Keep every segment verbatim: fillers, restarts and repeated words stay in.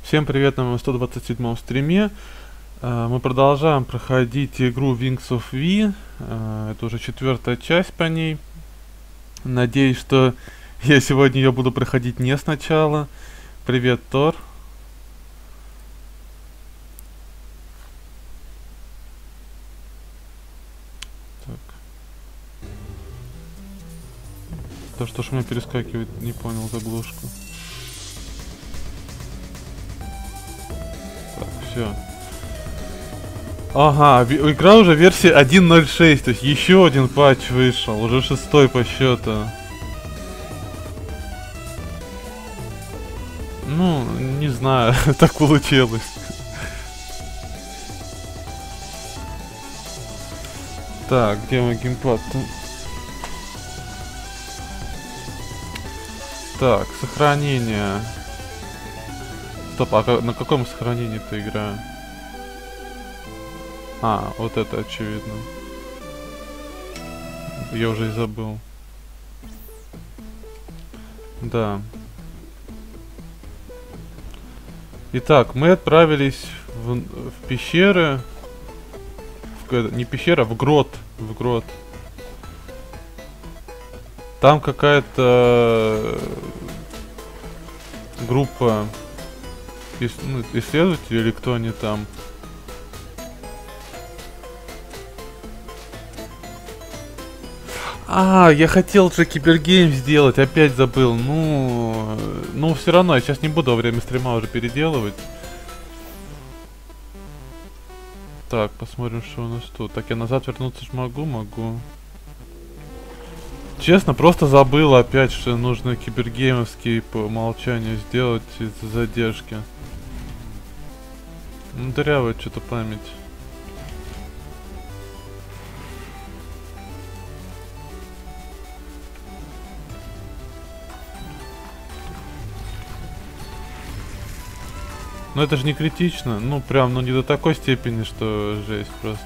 Всем привет на моем сто двадцать седьмом стриме. Uh, мы продолжаем проходить игру Wings of V. Uh, это уже четвертая часть по ней. Надеюсь, что я сегодня ее буду проходить не сначала. Привет, Тор. Так. То, что ж у меня перескакивает, не понял заглушку. Так, все. Ага, игра уже версия один ноль шесть, то есть еще один патч вышел, уже шестой по счету. Ну, не знаю, так получилось. Так, где мой геймпад? Так, сохранение. Стоп, а на каком сохранении ты играю? А, вот это очевидно. Я уже и забыл. Да. Итак, мы отправились в, в пещеры. В, не пещера, в грот. В грот. Там какая-то группа ис, ну, исследователей, или кто они там. А, я хотел же кибергейм сделать, опять забыл. Ну, ну все равно, я сейчас не буду во время стрима уже переделывать. Так, посмотрим, что у нас тут. Так, я назад вернуться ж могу? Могу. Честно, просто забыл опять, что нужно кибергеймовские по умолчанию сделать из-за задержки. Ну, дырявая что-то память. Ну это же не критично, ну прям, ну не до такой степени, что жесть просто.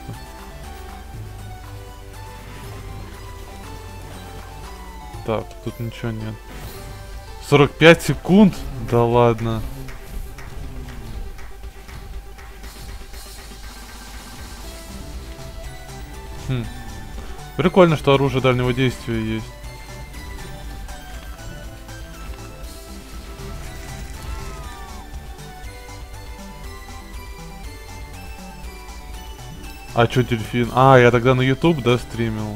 Так, тут ничего нет. сорок пять секунд? Да ладно. Хм. Прикольно, что оружие дальнего действия есть. А чё дельфин? А, я тогда на YouTube, да, стримил.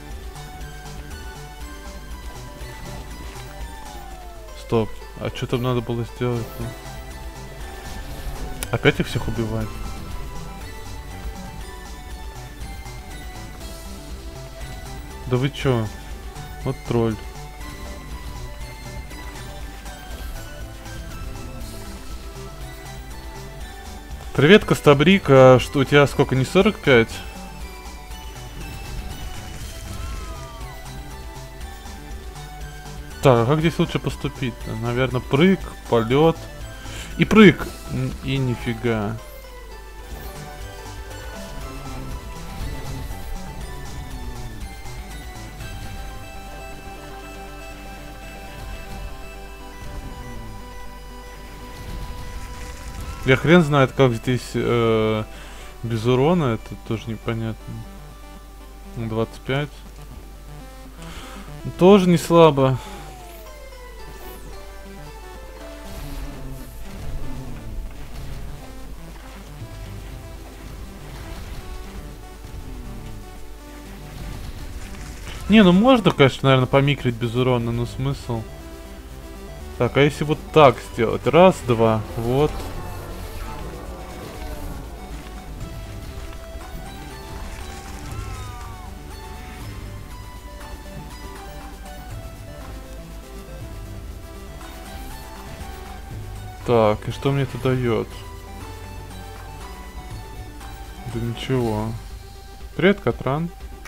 Стоп. А что там надо было сделать-то? Опять их всех убивать? Да вы чё? Вот тролль. Привет, Костобрик, а что у тебя сколько, не сорок пять? Так, а как здесь лучше поступить-то? Наверное, прыг, полет. И прыг. И нифига. Я хрен знает, как здесь э, без урона, это тоже непонятно. двадцать пять. Тоже не слабо. Не, ну можно, конечно, наверное, помикрить без урона, но смысл. Так, а если вот так сделать? Раз, два, вот. Так, и что мне это дает? Да ничего. Привет, Катран.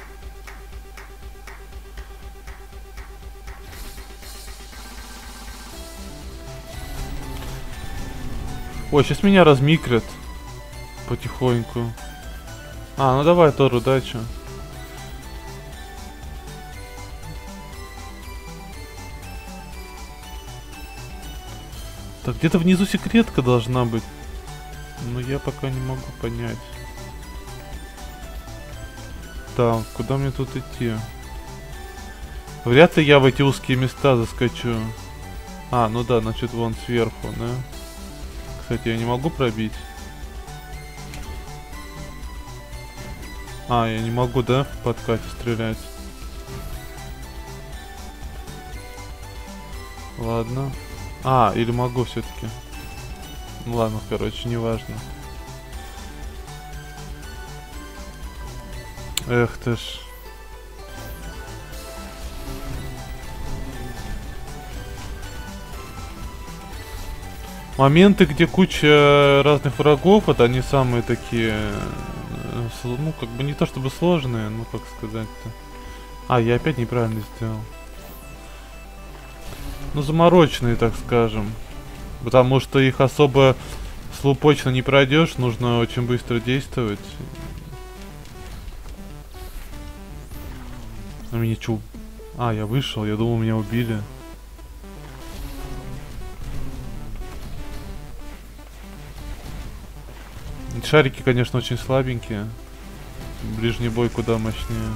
Ой, сейчас меня размикрят. Потихоньку. А, ну давай, Тор, удачи. Так, где-то внизу секретка должна быть. Но я пока не могу понять. Так, куда мне тут идти? Вряд ли я в эти узкие места заскочу. А, ну да, значит, вон сверху, да? Кстати, я не могу пробить. А, я не могу, да, в подкате стрелять? Ладно. А, или могу все-таки. Ну ладно, короче, неважно. Эх ты ж. Моменты, где куча разных врагов, вот они самые такие, ну, как бы не то чтобы сложные, ну, как сказать-то. А, я опять неправильно сделал. Ну, замороченные, так скажем. Потому что их особо слупочно не пройдешь, нужно очень быстро действовать. А меня чё? А, я вышел, я думал, меня убили. Шарики, конечно, очень слабенькие. Ближний бой куда мощнее.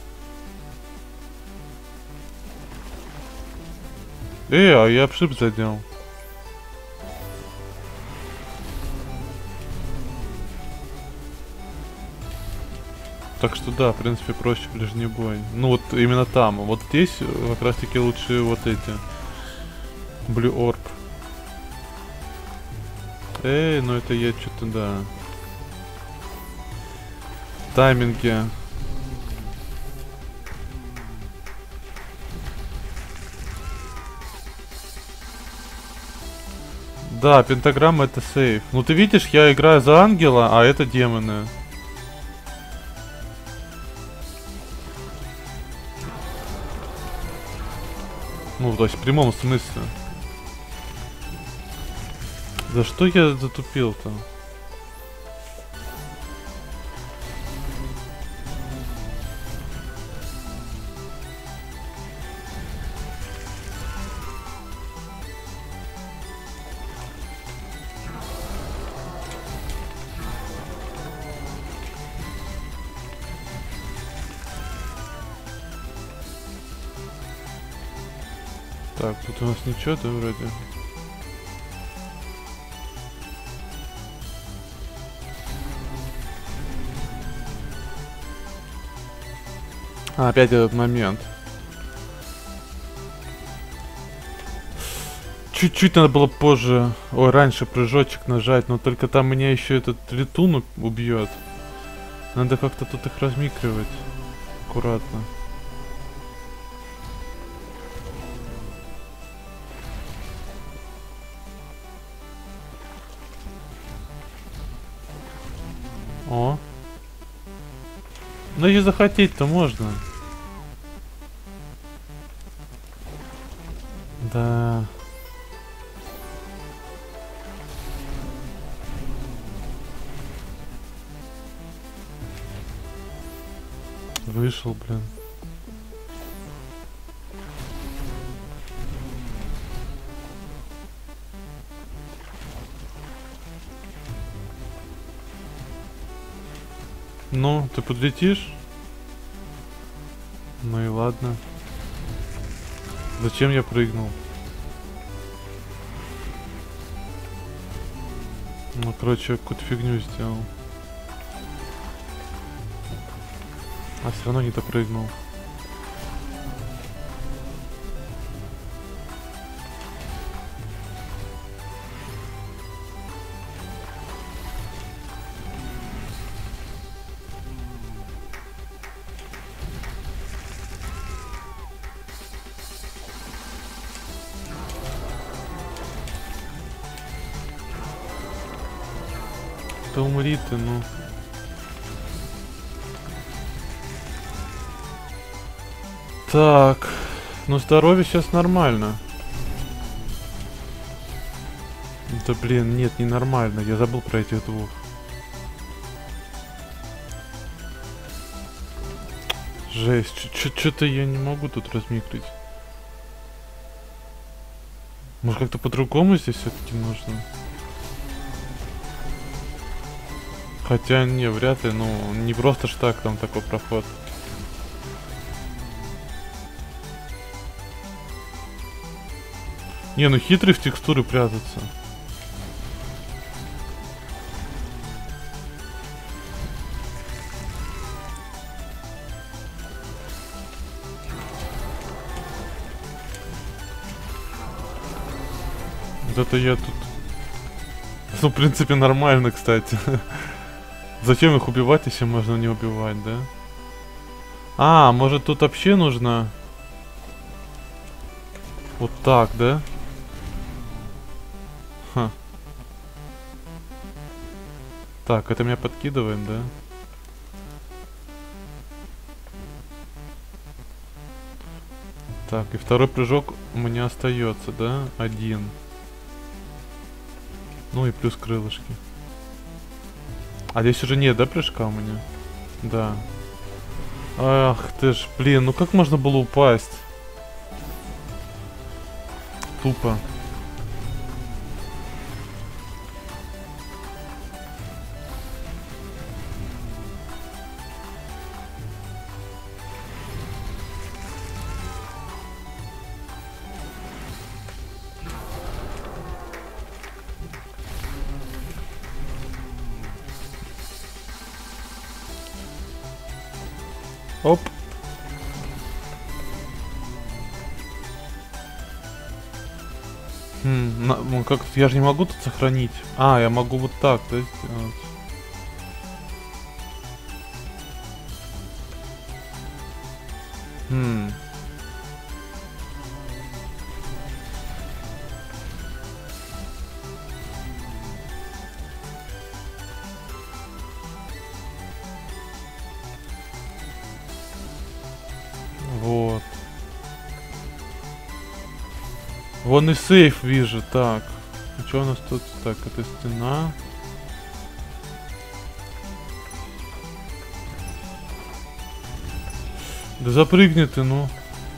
Эй, а я обшиб задел. Так что да, в принципе, проще ближний бой. Ну вот именно там. Вот здесь как раз таки лучше вот эти. Blue Orb. Эй, ну это я что-то, да. Тайминги. Да, пентаграмма это сейф. Ну ты видишь, я играю за ангела, а это демоны. Ну, то есть в прямом смысле. За что я затупил-то? Так, тут у нас ничего, да, вроде? А, опять этот момент. Чуть-чуть надо было позже, ой, раньше прыжочек нажать, но только там меня еще этот летун убьет. Надо как-то тут их размикривать. Аккуратно. О. Ну и захотеть-то можно. Да. Вышел, блин. Ну, ты подлетишь? Ну и ладно. Зачем я прыгнул? Ну, короче, какую-то фигню сделал. А все равно не допрыгнул. Да умри ты, ну. Так, ну здоровье сейчас нормально. Да блин, нет, не нормально. Я забыл про этих двух. Жесть, что-то я не могу тут размикрить. Может, как-то по-другому здесь все-таки нужно? Хотя, не, вряд ли, ну, не просто ж так там такой проход. Не, ну хитрый в текстуры прятаться. Вот это я тут... Ну, в принципе, нормально, кстати. Зачем их убивать, если можно не убивать, да? А, может тут вообще нужно... Вот так, да? Ха. Так, это меня подкидывает, да? Так, и второй прыжок у меня остается, да? Один. Ну и плюс крылышки. А здесь уже нет, да, прыжка у меня? Да. Ах ты ж, блин, ну как можно было упасть? Тупо. Оп. Хм, на, ну как, я же не могу тут сохранить. А, я могу вот так, да, сделать. Хм. Вот. Вон и сейф вижу, так. А что у нас тут? Так, это стена. Да запрыгни ты, ну.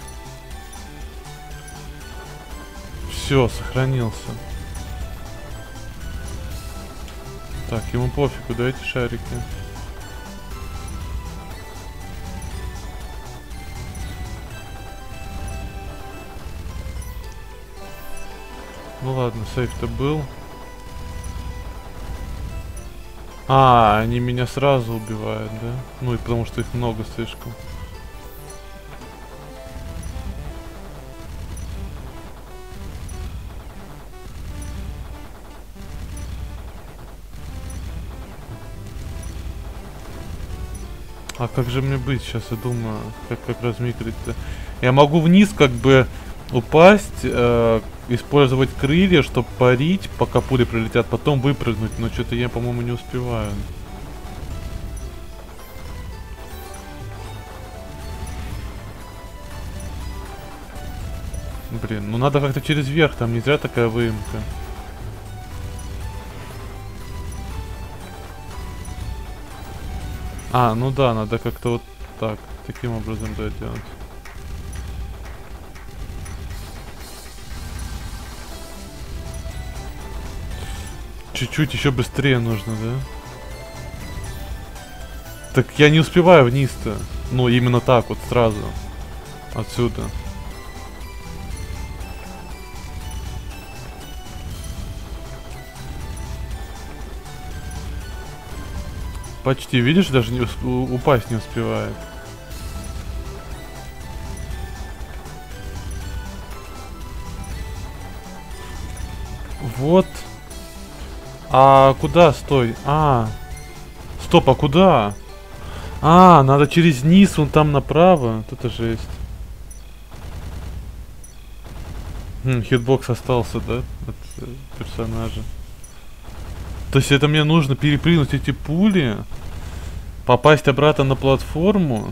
Все, сохранился. Так, ему пофигу, дайте шарики. Ну ладно, сейф-то был. А, они меня сразу убивают, да? Ну и потому что их много слишком. А как же мне быть сейчас, я думаю, как, как размикрить-то? Я могу вниз как бы упасть, э, использовать крылья, чтобы парить, пока пули прилетят, потом выпрыгнуть, но что-то я, по-моему, не успеваю. Блин, ну надо как-то через верх, там не зря такая выемка. А, ну да, надо как-то вот так, таким образом, да, делать. Чуть-чуть еще быстрее нужно, да? Так я не успеваю вниз-то. Ну, именно так вот, сразу. Отсюда. Почти, видишь, даже не усп упасть не успевает. Вот. А куда, стой? А. Стоп, а куда? А, надо через низ, вон там направо. Это жесть. Хм, хитбокс остался, да? От э, персонажа. То есть это мне нужно перепрыгнуть эти пули, попасть обратно на платформу,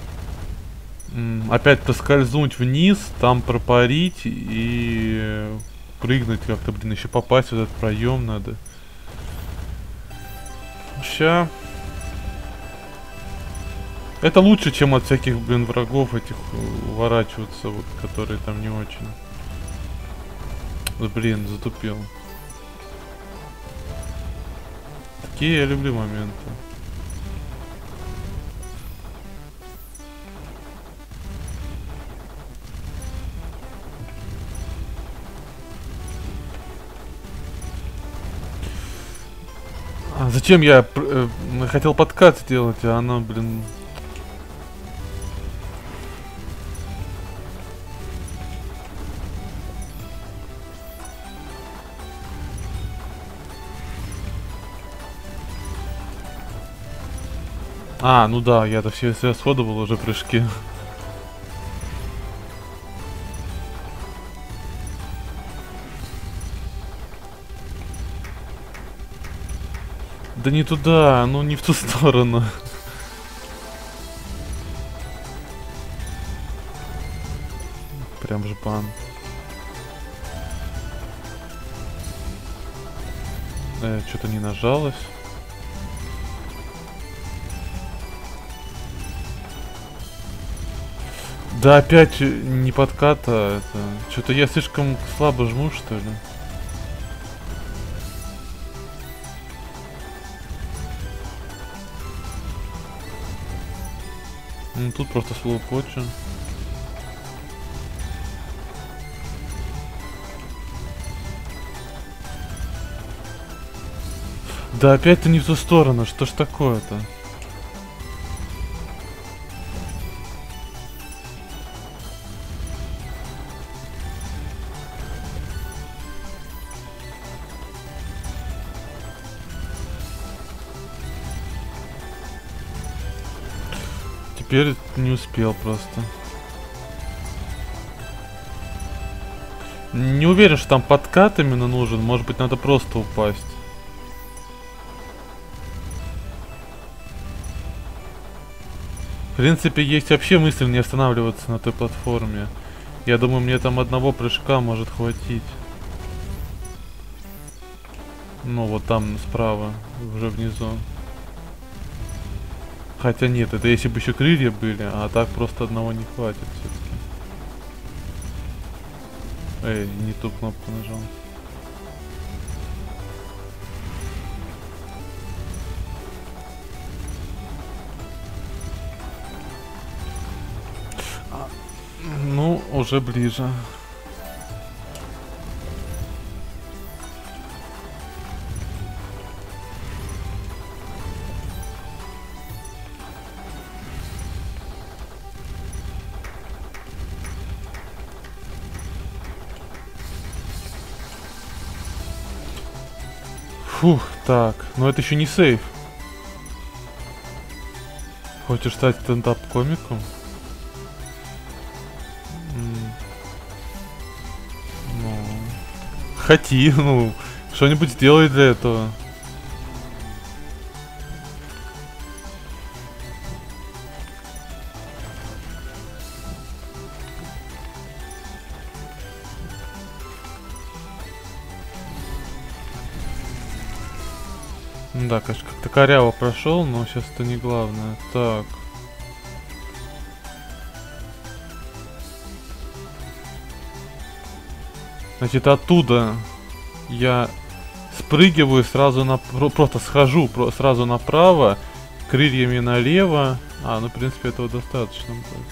опять проскользнуть вниз, там пропарить и прыгнуть как-то, блин, еще попасть в этот проем надо. Ща. Это лучше, чем от всяких, блин, врагов этих уворачиваться, вот, которые там не очень. Блин, затупил. Такие я люблю моменты. А зачем я э, хотел подкат сделать, а она, блин... А, ну да, я-то все расходовал уже прыжки. Да не туда, ну не в ту сторону. Прям жбан. Э, что-то не нажалось. Да опять не подката, это... Что-то я слишком слабо жму, что ли? Ну тут просто слоупочу. Да опять ты не в ту сторону, что ж такое-то? Теперь не успел просто. Не уверен, что там подкат именно нужен. Может быть, надо просто упасть. В принципе, есть вообще мысль не останавливаться на той платформе. Я думаю, мне там одного прыжка может хватить. Ну, вот там справа, уже внизу. Хотя нет, это если бы еще крылья были, а так просто одного не хватит все-таки. Эй, не ту кнопку нажал. А, ну, уже ближе. Фух, так, но это еще не сейф. Хочешь стать стендап-комиком? Ну, хоти, ну, что-нибудь сделай для этого. Да, конечно, как-то коряво прошел, но сейчас это не главное. Так. Значит, оттуда я спрыгиваю сразу на... Просто схожу про, сразу направо, крыльями налево. А, ну, в принципе, этого достаточно будет.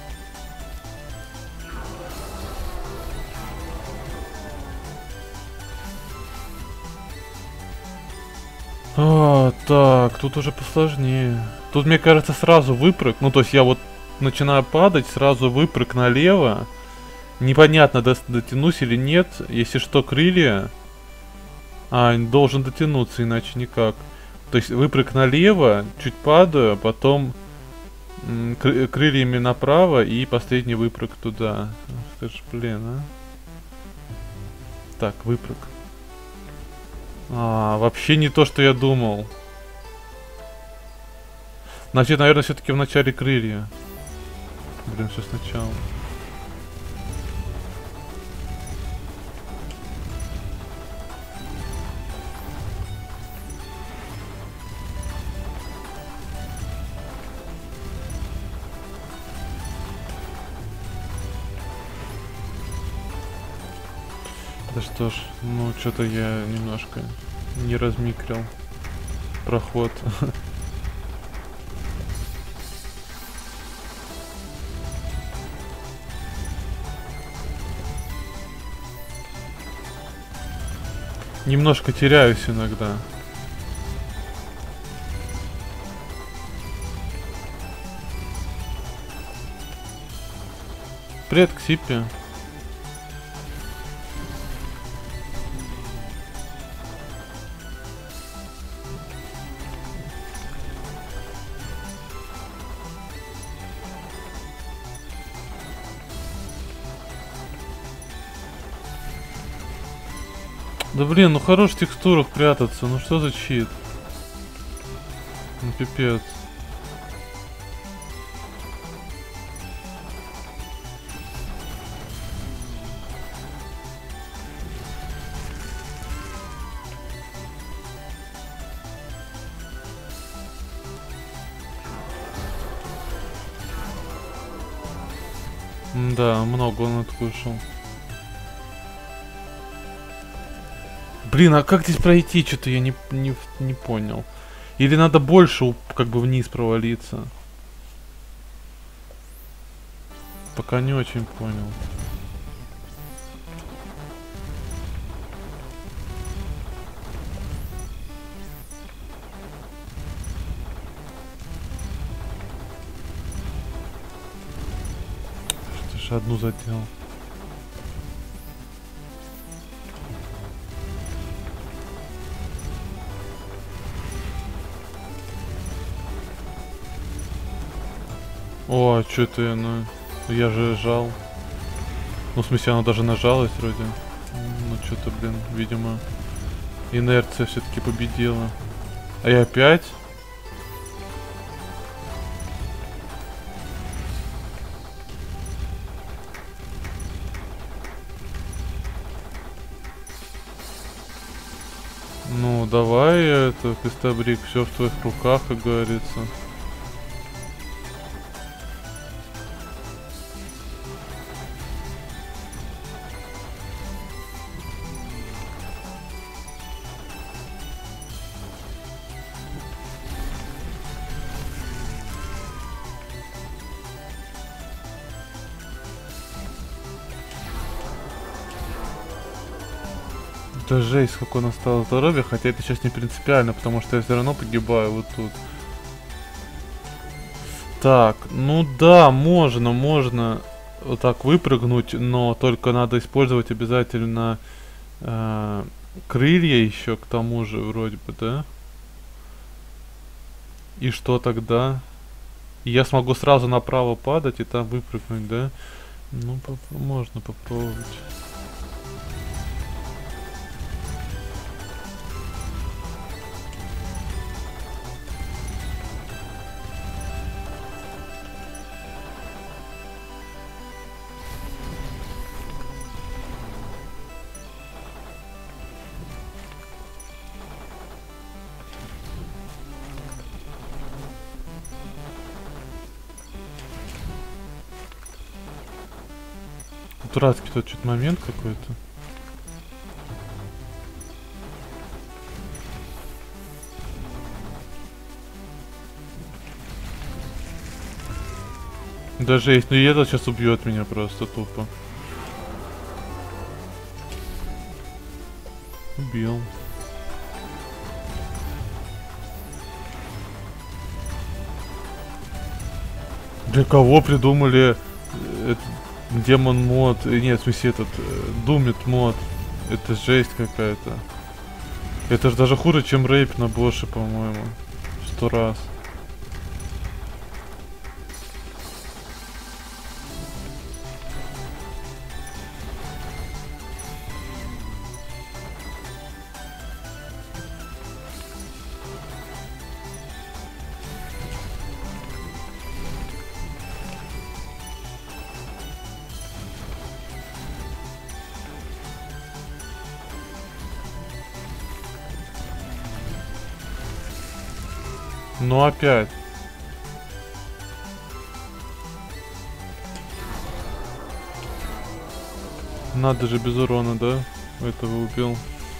А, так, тут уже посложнее. Тут, мне кажется, сразу выпрыг. Ну, то есть я вот начинаю падать, сразу выпрыг налево. Непонятно, дотянусь или нет. Если что, крылья. А, должен дотянуться, иначе никак. То есть выпрыг налево, чуть падаю, потом кры крыльями направо и последний выпрыг туда. Ты ж, блин, а. Так, выпрыг. А, вообще не то, что я думал. Значит, наверное, все-таки в начале крылья. Блин, все сначала. Да что ж, ну что-то я немножко не размикрил проход. Немножко теряюсь иногда. Привет, Ксипи. Да блин, ну хорош в текстурах прятаться, ну что за чит? Ну пипец. Да, много он откушал. Блин, а как здесь пройти? Что-то я не, не, не понял. Или надо больше как бы вниз провалиться? Пока не очень понял. Что ж одну задел. О, а что ты, ну, я же жал. Ну, в смысле, она даже нажалась вроде. Ну, что-то, блин, видимо, инерция все-таки победила. А я опять? Ну, давай, это, Костабрик, все в твоих руках, как говорится. Да жесть, как он осталось здоровья, хотя это сейчас не принципиально, потому что я все равно погибаю вот тут. Так, ну да, можно, можно вот так выпрыгнуть, но только надо использовать обязательно э, крылья еще к тому же вроде бы, да? И что тогда? Я смогу сразу направо падать и там выпрыгнуть, да? Ну, поп можно попробовать. Дурацкий тут что-то момент какой-то. Даже есть, ну и это сейчас убьет меня просто тупо. Убил. Для кого придумали этот демон мод? Нет, в смысле этот думит мод. Это жесть какая-то. Это же даже хуже, чем рейп на боссе, по-моему. Сто раз. Ну опять. Надо же без урона, да? этого убил.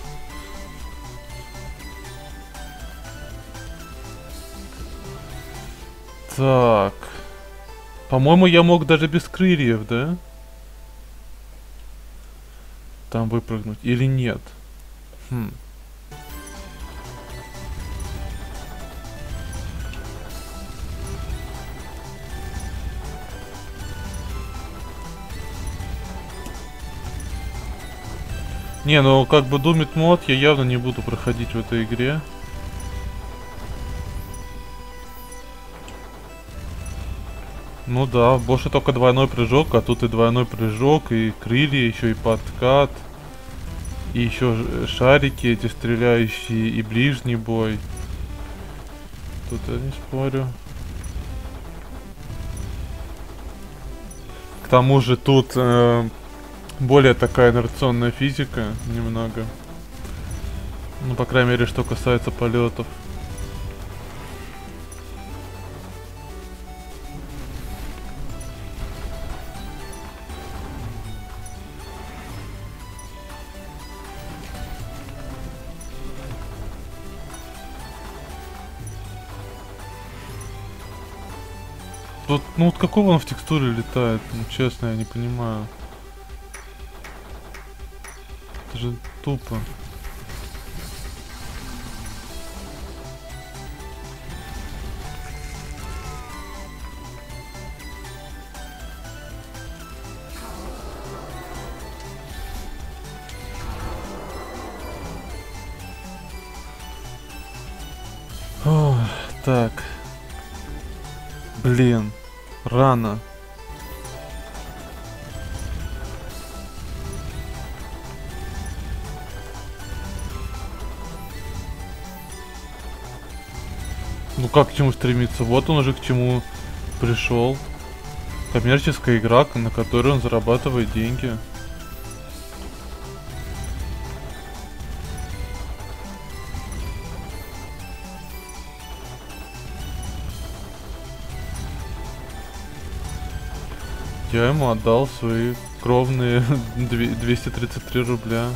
Так. По-моему, я мог даже без крыльев, да? Там выпрыгнуть. Или нет? Хм. Не, ну как бы Doom It мод я явно не буду проходить в этой игре. Ну да, больше только двойной прыжок, а тут и двойной прыжок, и крылья, еще и подкат. И еще шарики эти стреляющие, и ближний бой. Тут я не спорю. К тому же тут э, более такая инерционная физика немного. Ну, по крайней мере, что касается полетов. Тут, ну вот какого он в текстуре летает? Ну, честно, я не понимаю. Это же тупо. Ох, так. Блин, рано. Ну как к чему стремиться? Вот он уже к чему пришел. Коммерческая игра, на которой он зарабатывает деньги. Я ему отдал свои кровные двести тридцать три рубля.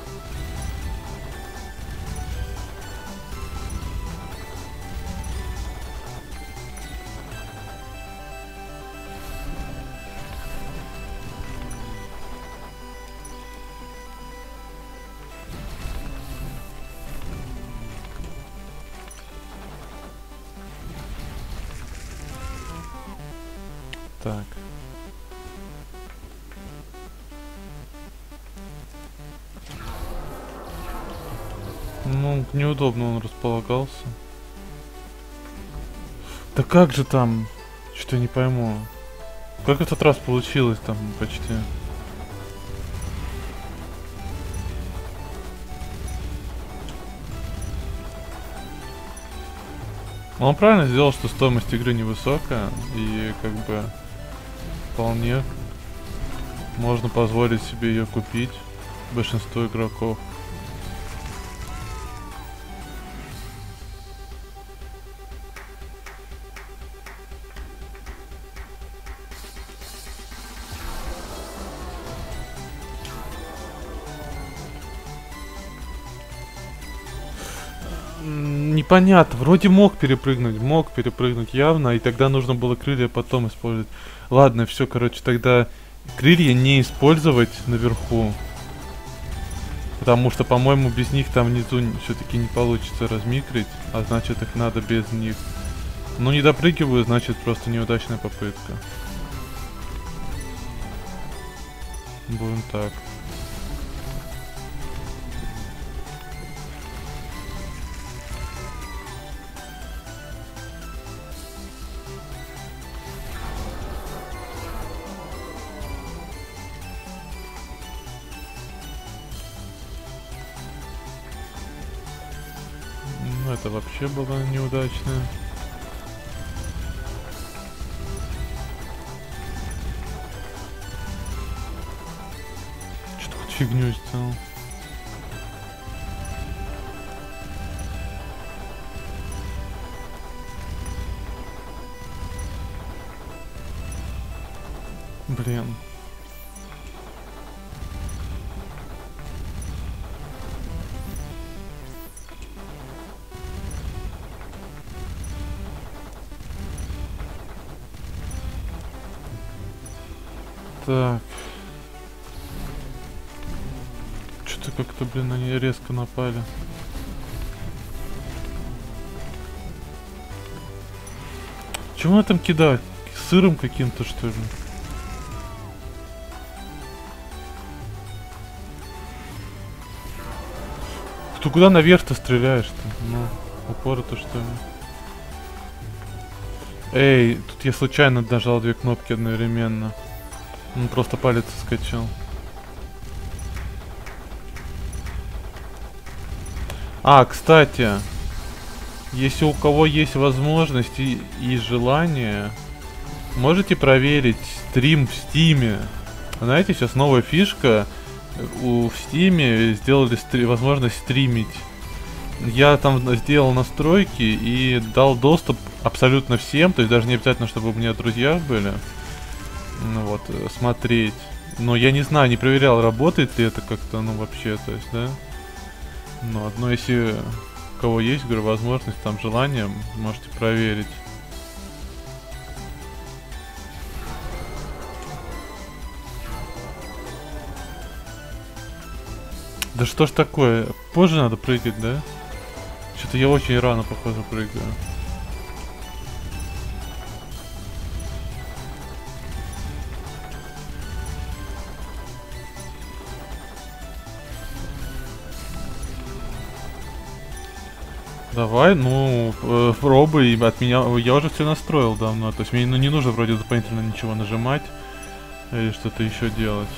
Так. Ну, неудобно он располагался. Да как же там? Что-то не пойму. Как в этот раз получилось там почти? Он правильно сделал, что стоимость игры невысокая, и как бы вполне можно позволить себе ее купить большинству игроков. Непонятно, вроде мог перепрыгнуть, мог перепрыгнуть явно, и тогда нужно было крылья потом использовать. Ладно, все, короче, тогда крылья не использовать наверху. Потому что, по-моему, без них там внизу все-таки не получится размикрить, а значит их надо без них. Ну, не допрыгиваю, значит просто неудачная попытка. Будем так. Ну, это вообще было неудачно. Что-то хоть фигню сделал. Блин. Так. Что-то как-то, блин, они резко напали. Чего она там кидает? Сыром каким-то, что ли? Ты куда наверх-то стреляешь-то? Ну, упора-то что ли? Эй, тут я случайно нажал две кнопки одновременно. Он просто палец скачал. А, кстати, если у кого есть возможность и, и желание, можете проверить стрим в Стиме. Знаете, сейчас новая фишка. У в Стиме сделали стри возможность стримить. Я там сделал настройки и дал доступ абсолютно всем, то есть даже не обязательно, чтобы у меня друзья были. Ну вот, смотреть. Но я не знаю, не проверял, работает ли это как-то, ну вообще, то есть, да. Ну, одно, если у кого есть, говорю, возможность, там, желание, можете проверить. Да что ж такое? Позже надо прыгать, да? Что-то я очень рано, похоже, прыгаю. Давай, ну, э, пробуй, от меня, я уже все настроил давно, то есть мне ну, не нужно вроде дополнительно ничего нажимать или что-то еще делать.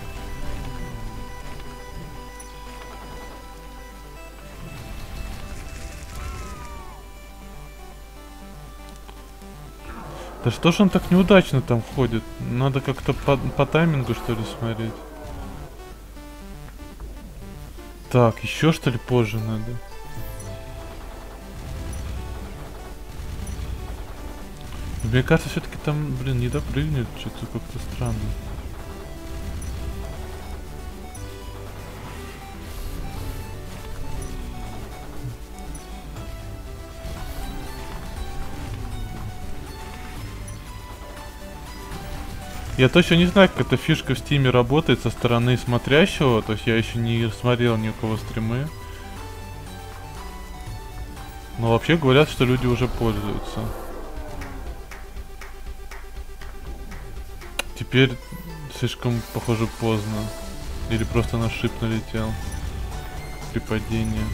Да что ж он так неудачно там ходит? Надо как-то по, по таймингу, что ли, смотреть. Так, еще что ли позже надо? Мне кажется, все-таки там, блин, не допрыгнет, что-то как-то странно. Я точно не знаю, как эта фишка в Стиме работает со стороны смотрящего, то есть я еще не смотрел ни у кого стримы. Но вообще говорят, что люди уже пользуются. Теперь слишком, похоже, поздно. Или просто на шип налетел при падении.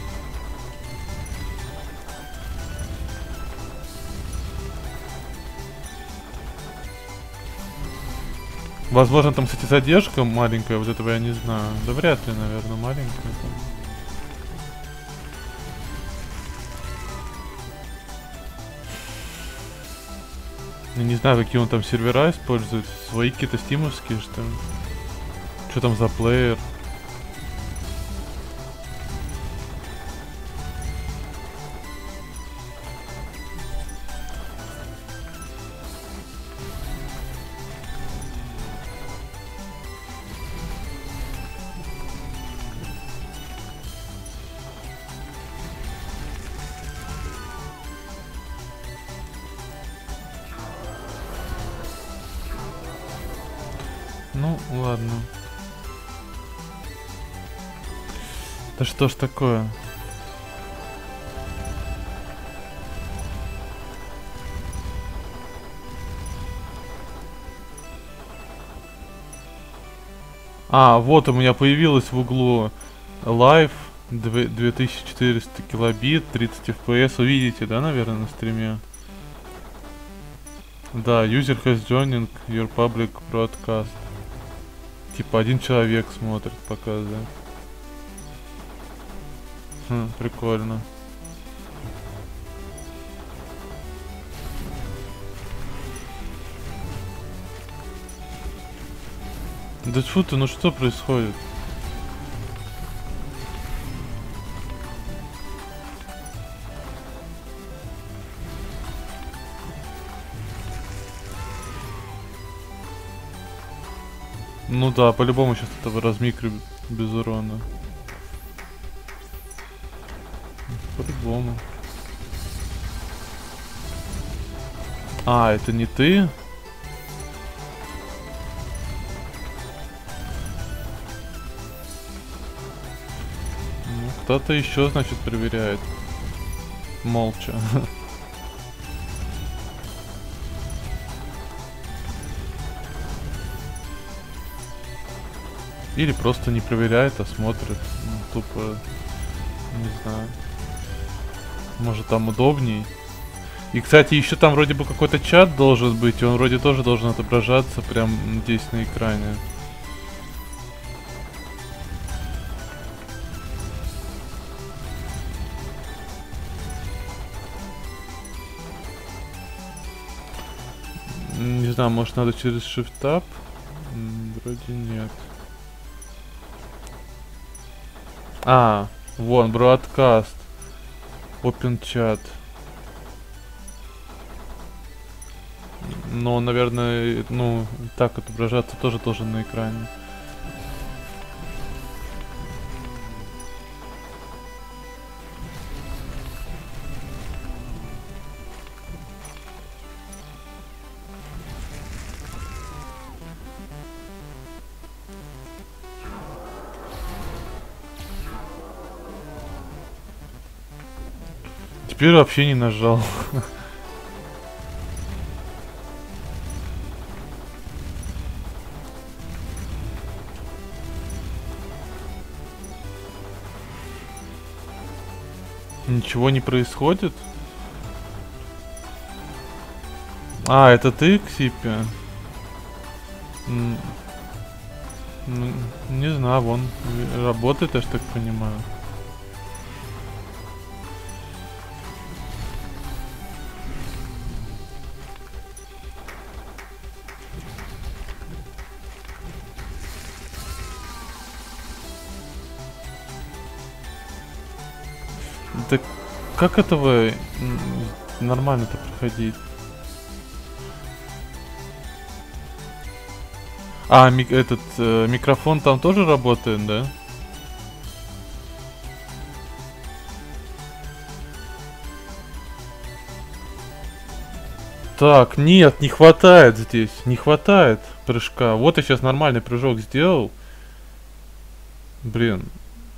Возможно, там, кстати, задержка маленькая, вот этого я не знаю. Да вряд ли, наверное, маленькая там. Я не знаю, какие он там сервера использует. Свои какие-то стимовские, что ли? Что там за плеер? Ну, ладно. Да что ж такое? А, вот у меня появилось в углу Live две тысячи четыреста килобит, тридцать эф пи эс. Увидите, да, наверное, на стриме? Да, user has joining your public broadcast. Типа один человек смотрит, показывает. Хм, прикольно. Да тьфу ты, ну что происходит? Ну да, по-любому сейчас этого размикрю без урона. По-любому. А, это не ты? кто-то еще, значит, проверяет. Молча. Или просто не проверяет, а смотрит. Ну, тупо, не знаю. Может, там удобней. И, кстати, еще там вроде бы какой-то чат должен быть, и он вроде тоже должен отображаться прям здесь на экране. Не знаю, может, надо через Shift-Tab? Вроде нет. А, вон, Broadcast. Open Chat. Но, наверное, ну, так отображаться тоже должен на экране. Теперь вообще не нажал. Ничего не происходит? А, это ты, Ксипи? Ну, не знаю, вон работает, я ж так понимаю. Так как этого нормально-то проходить? А, ми этот э, микрофон там тоже работает, да? Так, нет, не хватает здесь, не хватает прыжка. Вот я сейчас нормальный прыжок сделал. Блин.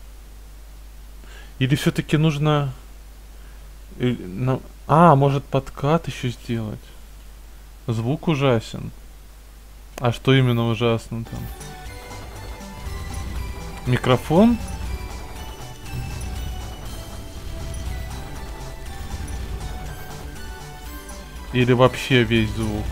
Или все-таки нужно... Или, ну, а, может подкат еще сделать? Звук ужасен. А что именно ужасно там? Микрофон? Или вообще весь звук?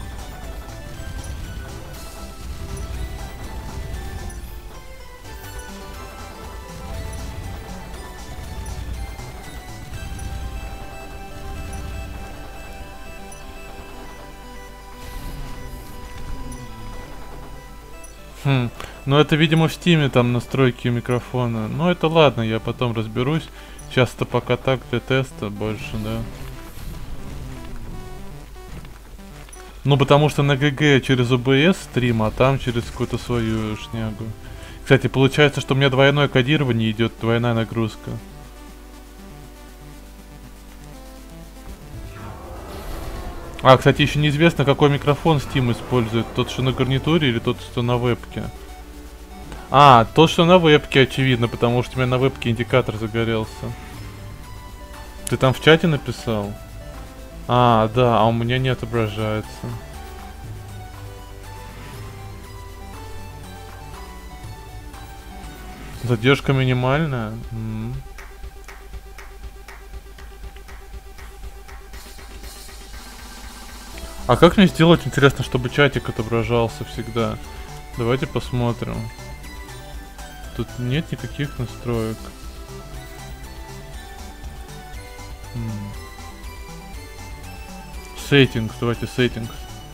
Хм, ну это, видимо, в Стиме там настройки микрофона. Ну это ладно, я потом разберусь. Сейчас-то пока так для теста больше, да. Ну потому что на ГГ через о бэ эс стрим, а там через какую-то свою шнягу. Кстати, получается, что у меня двойное кодирование идет, двойная нагрузка. А, кстати, еще неизвестно, какой микрофон Steam использует. Тот, что на гарнитуре, или тот, что на вебке. А, тот, что на вебке, очевидно, потому что у меня на вебке индикатор загорелся. Ты там в чате написал? А, да, а у меня не отображается. Задержка минимальная? М-м. А как мне сделать, интересно, чтобы чатик отображался всегда? Давайте посмотрим. Тут нет никаких настроек. Settings, давайте settings.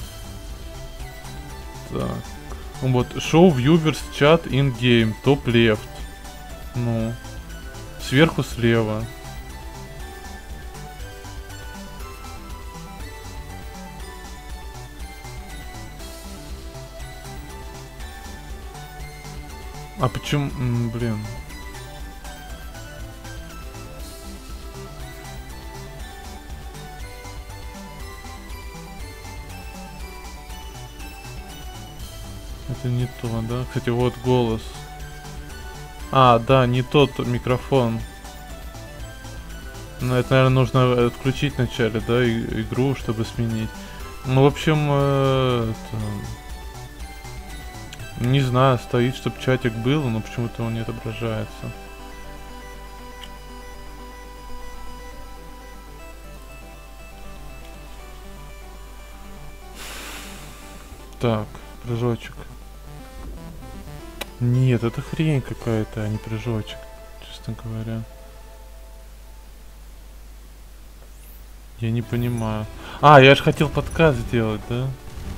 Так. Вот, show viewers chat in game, top left. Ну, сверху слева. А почему, М, блин? Это не то, да? Кстати, вот голос. А, да, не тот микрофон. Ну, это, наверное, нужно отключить вначале, да, и, игру, чтобы сменить. Ну, в общем, э, это, не знаю, стоит, чтобы чатик был, но почему-то он не отображается. Так, прыжочек. Нет, это хрень какая-то, а не прыжочек, честно говоря. Я не понимаю. А, я же хотел подкаст сделать, да?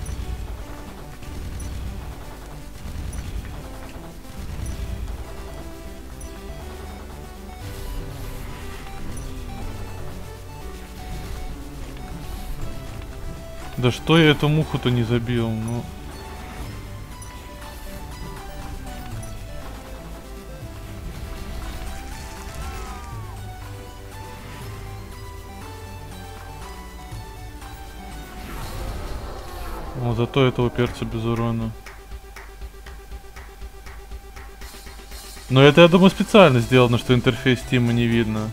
Да что я эту муху-то не забил, ну... О, зато этого перца без урона. Но это, я думаю, специально сделано, что интерфейс Steam не видно.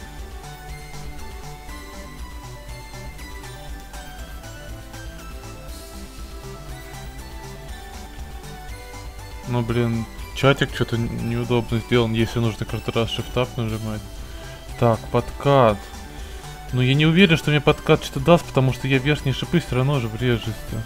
Ну, блин, чатик что-то неудобно сделан, если нужно каждый раз Shift-Tab нажимать. Так, подкат. Ну, я не уверен, что мне подкат что-то даст, потому что я верхние шипы все равно же врежусь-то.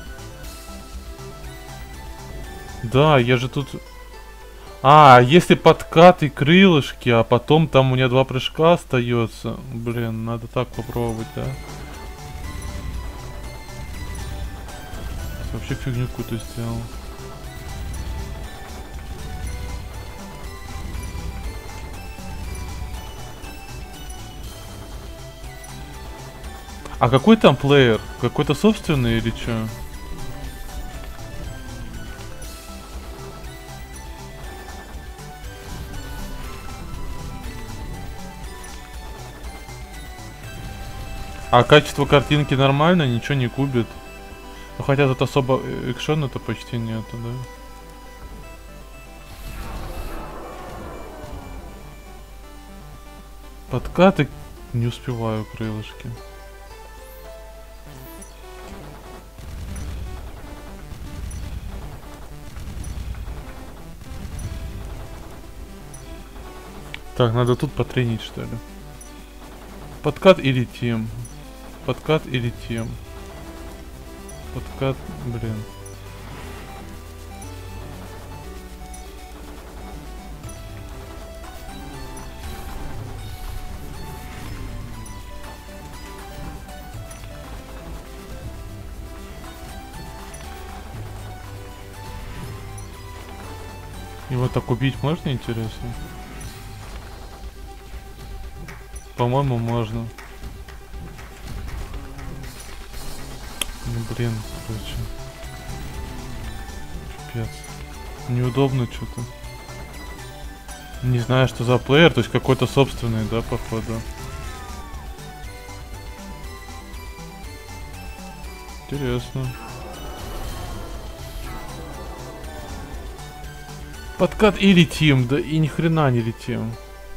Да, я же тут... А, если подкат и крылышки, а потом там у меня два прыжка остается. Блин, надо так попробовать, да? Вообще фигню какую-то сделал. А какой там плеер? Какой-то собственный или чё? А качество картинки нормально, ничего не губит. Ну хотя тут особо экшона-то почти нету, да? Подкаты не успеваю, крылышки. Так, надо тут потренить, что ли. Подкат или тем? Подкат или тем? Подкат, блин. Его так убить можно, интересно? По-моему, можно. Ну, блин, короче. Пипец. Неудобно что-то. Не знаю, что за плеер, то есть какой-то собственный, да, походу. Интересно. Подкат и летим, да и ни хрена не летим.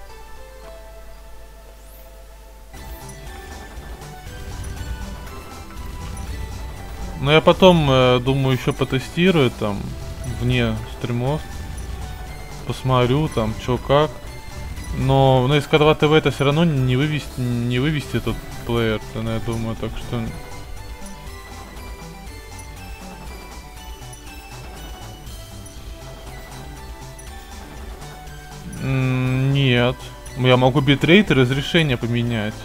Но я потом, э, думаю, еще потестирую там, вне стримов. Посмотрю там, чё как. Но на эс ка два тэ вэ это все равно не вывести, не вывести этот плеер, я думаю, так что... М, нет. Я могу битрейт и разрешение поменять.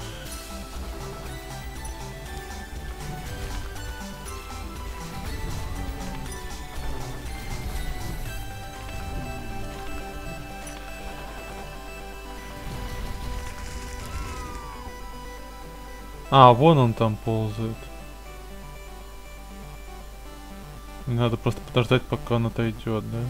А, вон он там ползает. Надо просто подождать, пока он отойдет, да?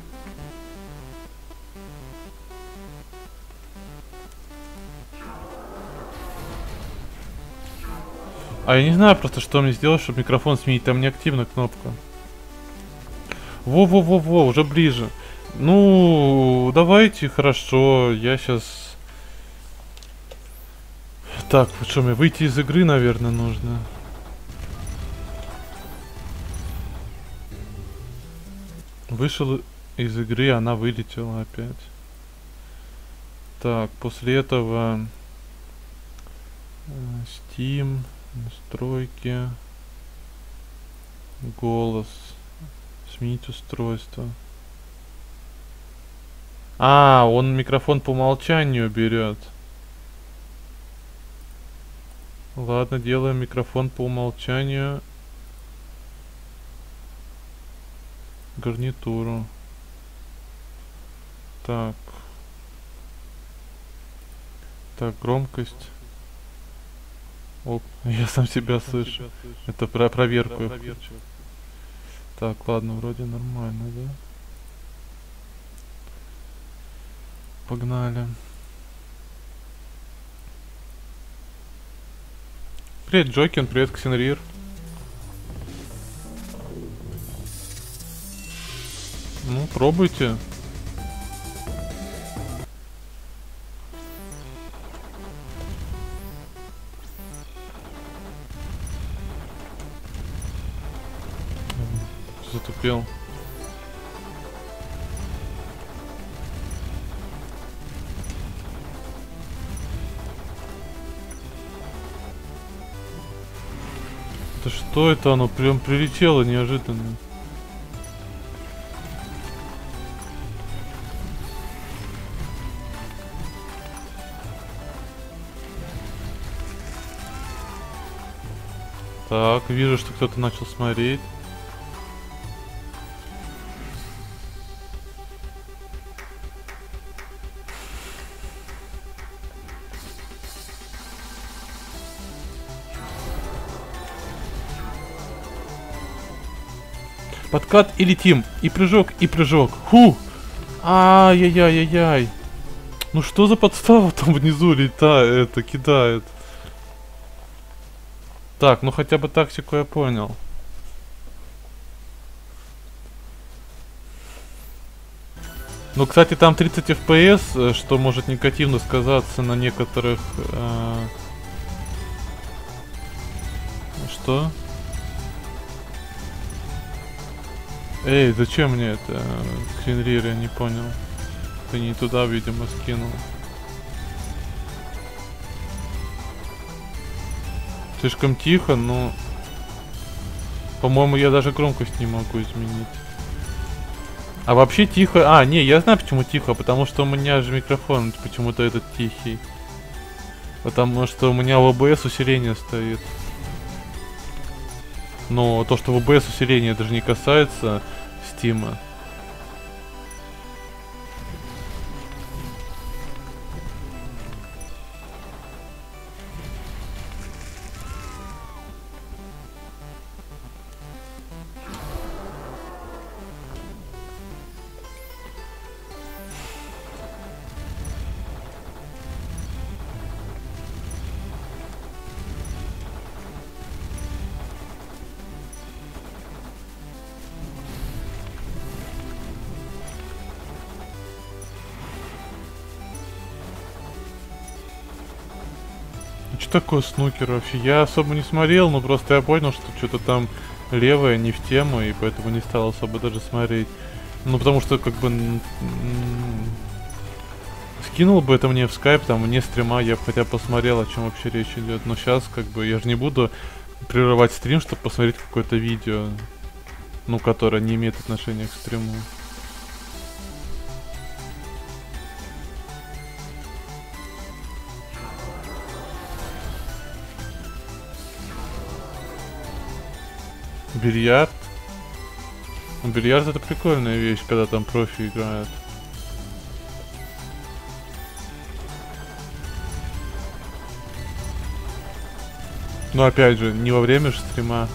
А я не знаю просто, что мне сделать, чтобы микрофон сменить. Там не активна кнопка. Во-во-во-во, уже ближе. Ну, давайте, хорошо. Я сейчас Так, что мне выйти из игры, наверное, нужно. Вышел из игры, она вылетела опять. Так, после этого Steam, настройки, голос, сменить устройство. А, он микрофон по умолчанию берет. Ладно, делаем микрофон по умолчанию. Гарнитуру. Так. Так, громкость. О, я сам себя слышу. Это про проверку. Я включу. Так, ладно, вроде нормально, да? Погнали. Привет, Джокин, привет, Ксенрир. Ну, пробуйте. Затупил. Да что это оно прям прилетело неожиданно? Так, вижу, что кто-то начал смотреть. Подкат и летим. И прыжок, и прыжок. Ху! Ай-яй-яй-яй-яй. Ну что за подстава там внизу летает, это кидает? Так, ну хотя бы тактику я понял. Ну, кстати, там тридцать эф пи эс, что может негативно сказаться на некоторых... Э... Что? Эй, зачем мне это? Ксенрир, я не понял. Ты не туда, видимо, скинул. Слишком тихо, но... По-моему, я даже громкость не могу изменить. А вообще тихо... А, не, я знаю, почему тихо. Потому что у меня же микрофон почему-то этот тихий. Потому что у меня в о бэ эс усиление стоит. Но то, что в о бэ эс усиление, даже не касается Стима. Что такое снукер вообще? Я особо не смотрел, но просто я понял, что что-то там левое не в тему, и поэтому не стал особо даже смотреть. Ну, потому что, как бы, скинул бы это мне в скайп, там, вне стрима, я бы хотя бы посмотрел, о чем вообще речь идет. Но сейчас, как бы, я же не буду прерывать стрим, чтобы посмотреть какое-то видео, ну, которое не имеет отношения к стриму. Бильярд? Ну, бильярд это прикольная вещь, когда там профи играют. Но опять же, не во время же стрима.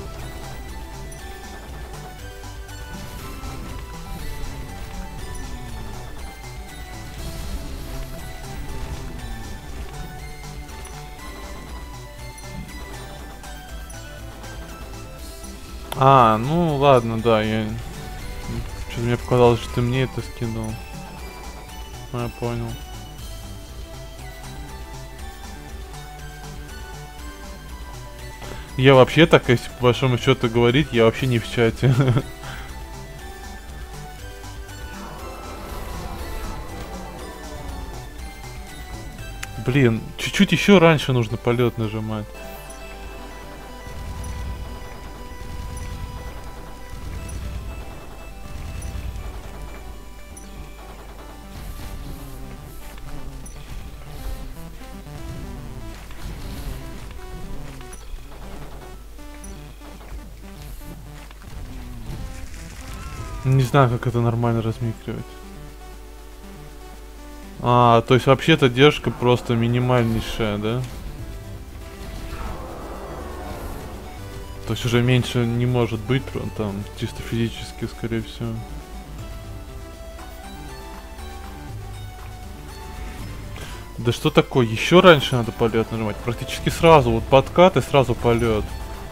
А, ну ладно, да, я... Что-то мне показалось, что ты мне это скинул. Ну, я понял. Я вообще так, если по большому счету говорить, я вообще не в чате. Блин, чуть-чуть еще раньше нужно полет нажимать. Не знаю, как это нормально размикривать. А, то есть вообще задержка просто минимальнейшая, да? То есть уже меньше не может быть, там, чисто физически, скорее всего. Да что такое? Еще раньше надо полет нажимать. Практически сразу. Вот подкат и сразу полет.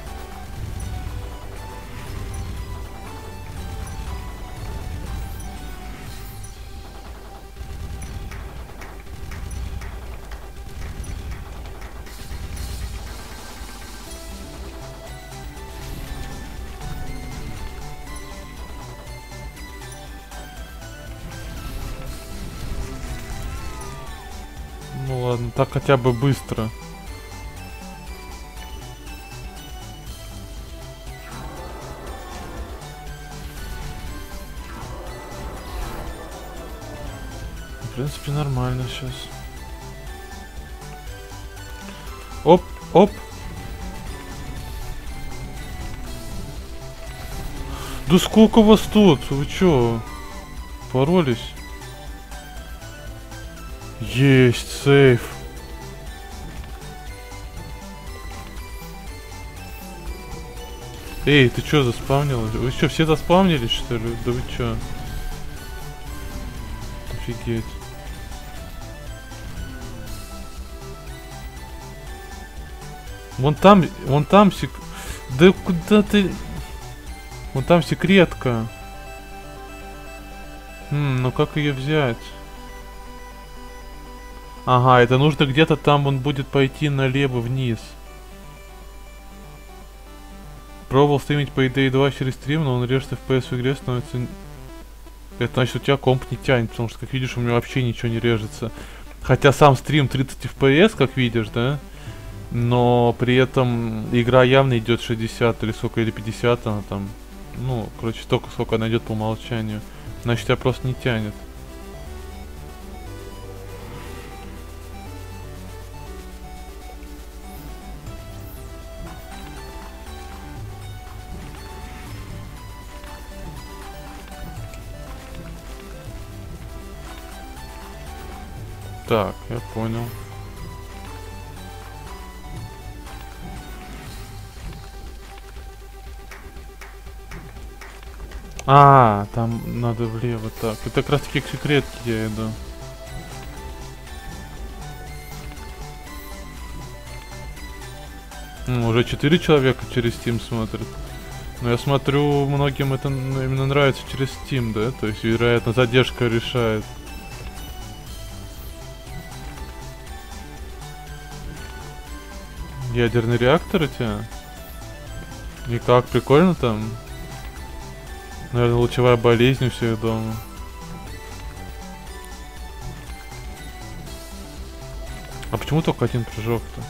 Ну ладно, так хотя бы быстро. В принципе, нормально сейчас. Оп, оп. Да сколько вас тут? Вы чё? Поролись? Есть, сейф. Эй, ты чё заспавнилась? Вы чё, все заспавнились, что ли? Да вы чё? Офигеть. Вон там, вон там сек... Да куда ты... Вон там секретка. Хм, ну как ее взять? Ага, это нужно где-то там он будет пойти налево вниз. Пробовал стримить по идее два через стрим, но он режет эф пи эс в игре становится... Это значит, у тебя комп не тянет, потому что, как видишь, у меня вообще ничего не режется. Хотя сам стрим тридцать эф пи эс, как видишь, да? Но при этом игра явно идет шестьдесят или сколько, или пятьдесят она там. Ну, короче, столько, сколько она идет по умолчанию. Значит, тебя просто не тянет. Так, я понял. А, там надо влево, так. Это как раз таки к секретке я иду. М, уже четыре человека через Steam смотрят. Но я смотрю, многим это именно нравится через Steam, да? То есть, вероятно, задержка решает. Ядерный реактор у тебя? И как, прикольно там? Наверное, лучевая болезнь у всех дома. А почему только один прыжок-то?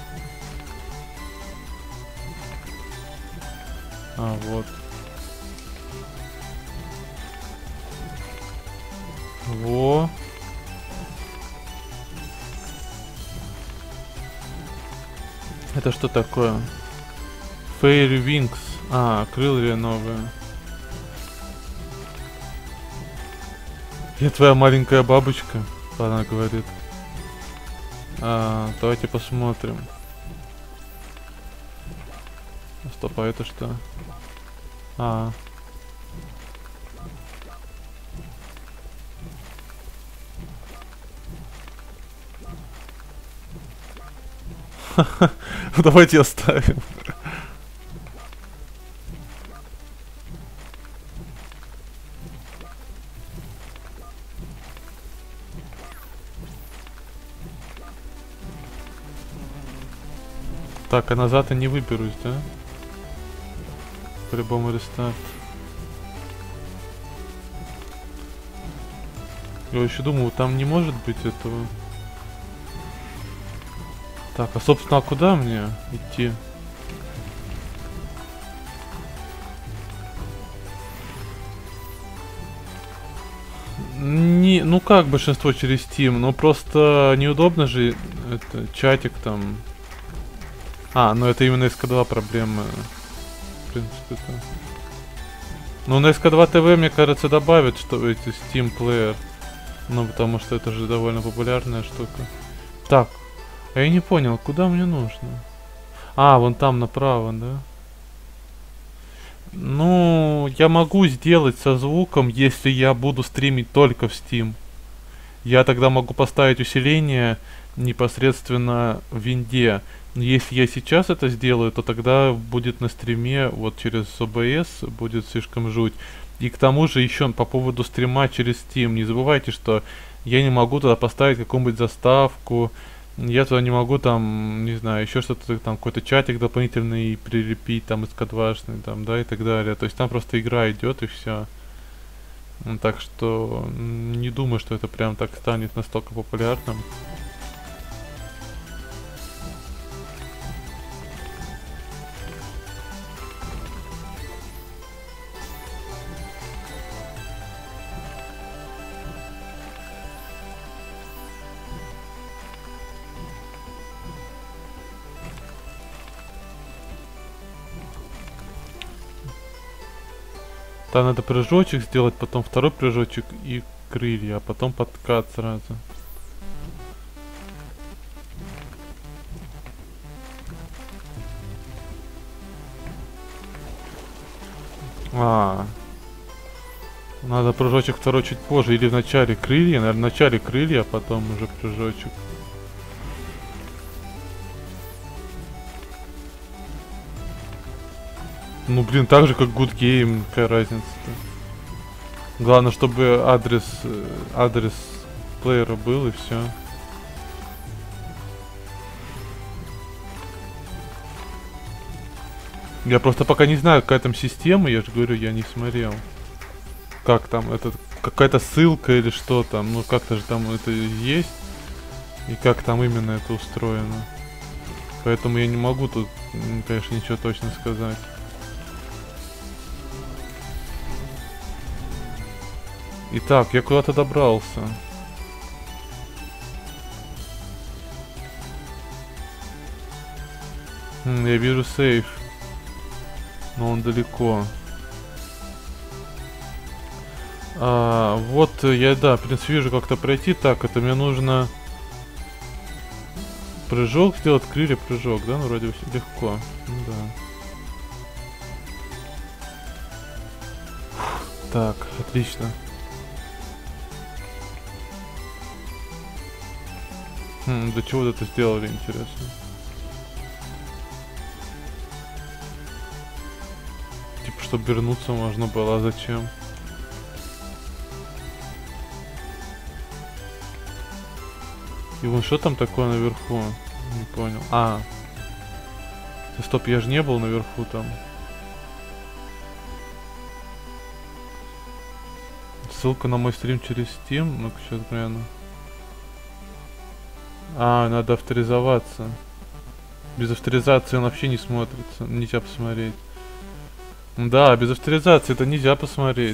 А, вот. Во. Это что такое? Fairy Wings. А, крылья новые. Я твоя маленькая бабочка, она говорит. А, давайте посмотрим. Стоп, а это что? А. Давайте оставим. Так, а назад я не выберусь, да? по-любому рестарт. Я еще думаю, там не может быть этого. Так, а собственно, а куда мне идти? Не, ну как большинство через Steam, но просто неудобно же это чатик там. А, ну это именно эс ка два проблема. В принципе-то. Ну на эс ка два тэ вэ, мне кажется, добавят, что эти Steam Player. Ну потому что это же довольно популярная штука. Так, а я не понял, куда мне нужно? А, вон там направо, да? Ну, я могу сделать со звуком, если я буду стримить только в Steam. Я тогда могу поставить усиление непосредственно в винде. Но если я сейчас это сделаю, то тогда будет на стриме вот через о бэ эс будет слишком жуть. И к тому же еще по поводу стрима через Steam. Не забывайте, что я не могу туда поставить какую-нибудь заставку. Я туда не могу там, не знаю, еще что-то там, какой-то чатик дополнительный прилепить, там, эс ка два-шный, там, да, и так далее. То есть там просто игра идет и все. Так что не думаю, что это прям так станет настолько популярным. Там надо прыжочек сделать, потом второй прыжочек и крылья, а потом подкат сразу. А, надо прыжочек второй чуть позже, или в начале крылья, наверное, в начале крылья, а потом уже прыжочек. Ну блин, так же как Good Game, какая разница-то. Главное, чтобы адрес адрес плеера был и все. Я просто пока не знаю, какая там система, я же говорю, я не смотрел. Как там, это какая-то ссылка или что там, ну как-то же там это есть. И как там именно это устроено. Поэтому я не могу тут, конечно, ничего точно сказать. Итак, я куда-то добрался. Хм, я вижу сейф. Но он далеко. А, вот я, да, в принципе, вижу, как-то пройти. Так, это мне нужно... Прыжок сделать, крылья, прыжок, да? Ну, вроде легко. Ну, да. Так, отлично. Хм, для чего это сделали, интересно? Типа, чтобы вернуться можно было, а зачем? И вон что там такое наверху? Не понял. А. Стоп, я же не был наверху там. Ссылка на мой стрим через Steam. Ну-ка, сейчас гляну. А, надо авторизоваться. Без авторизации он вообще не смотрится. Нельзя посмотреть. Да, без авторизации это нельзя посмотреть.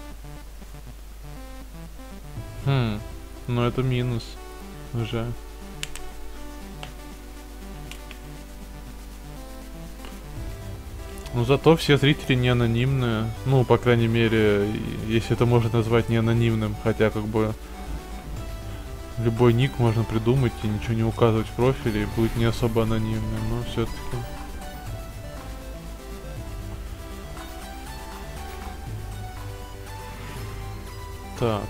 Хм. Ну это минус. Уже. Ну зато все зрители не анонимные. Ну, по крайней мере, если это можно назвать не анонимным. Хотя как бы любой ник можно придумать и ничего не указывать в профиле, и будет не особо анонимным, но все-таки. Так.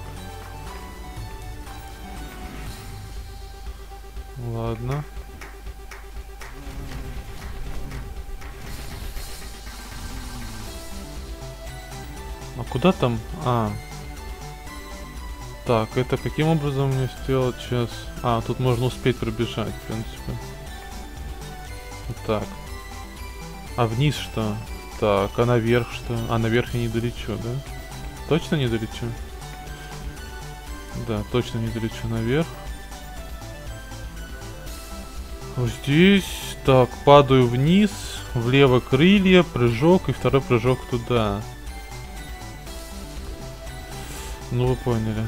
Ладно. А куда там? А. Так, это каким образом мне сделать сейчас? А, тут можно успеть пробежать, в принципе. Вот так. А вниз что? Так, а наверх что? А наверх я не долечу, да? Точно не долечу? Да, точно не долечу наверх. Вот здесь. Так, падаю вниз. Влево крылья, прыжок и второй прыжок туда. Ну вы поняли.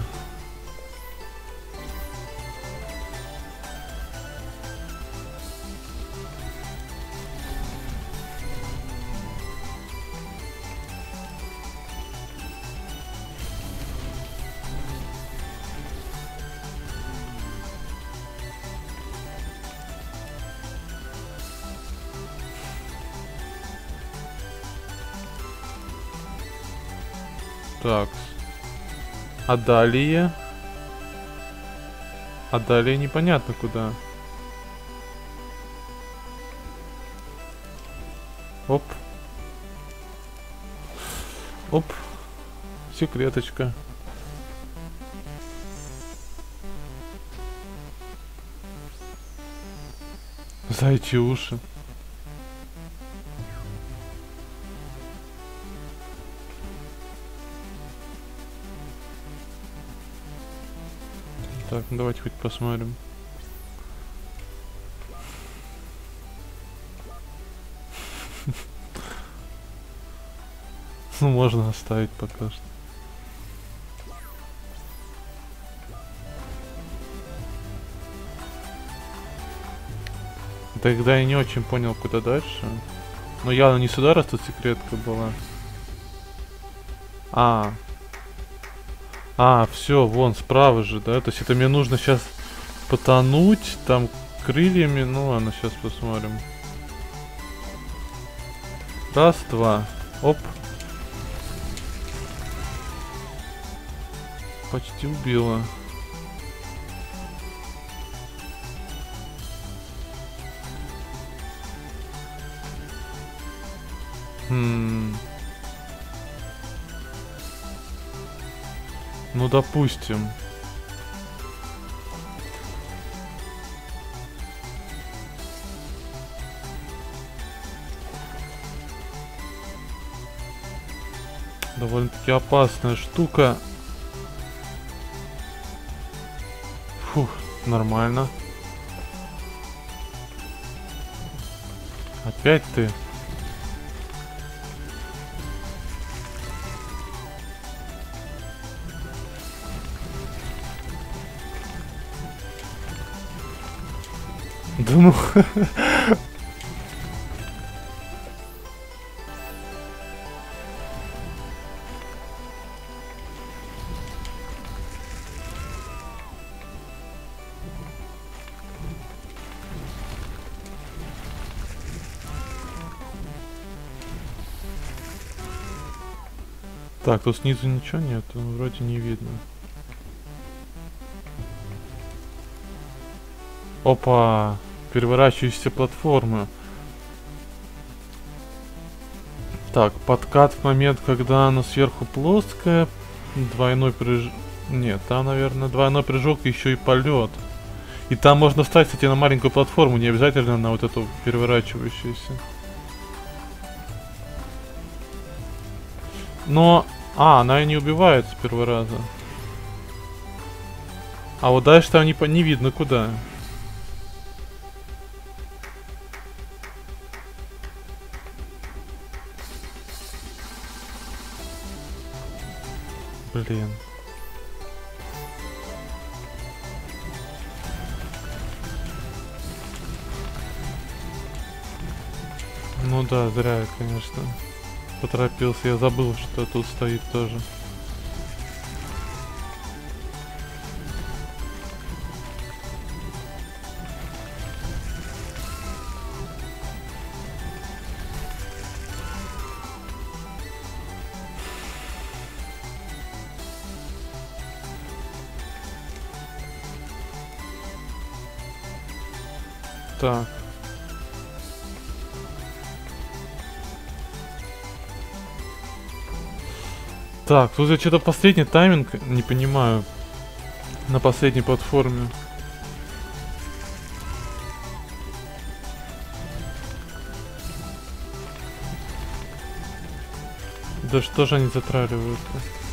Так. А далее? А далее непонятно куда. Оп. Оп. Секреточка. Зайчи уши. Так, ну давайте хоть посмотрим. Ну, можно оставить пока что. Тогда я не очень понял, куда дальше. Но явно не сюда, раз тут секретка была. А. А, все, вон, справа же, да? То есть это мне нужно сейчас потонуть там крыльями. Ну ладно, сейчас посмотрим. Раз, два. Оп. Почти убила. Хм. Ну, допустим. Довольно-таки опасная штука. Фух, нормально. Опять ты. Да ну. Так, тут снизу ничего нет, вроде не видно. Опа! Переворачивающиеся платформы. Так, подкат в момент, когда она сверху плоская. Двойной прыжок. Нет, там, наверное, двойной прыжок, еще и полет. И там можно встать, кстати, на маленькую платформу, не обязательно на вот эту переворачивающуюся. Но... А, она и не убивает с первого раза. А вот дальше там не, по... не видно куда. Блин. Ну да, зря я, конечно, поторопился. Я забыл, что тут стоит тоже. Так. Так, тут я что-то последний тайминг не понимаю. На последней платформе. Да что же они затраливают-то?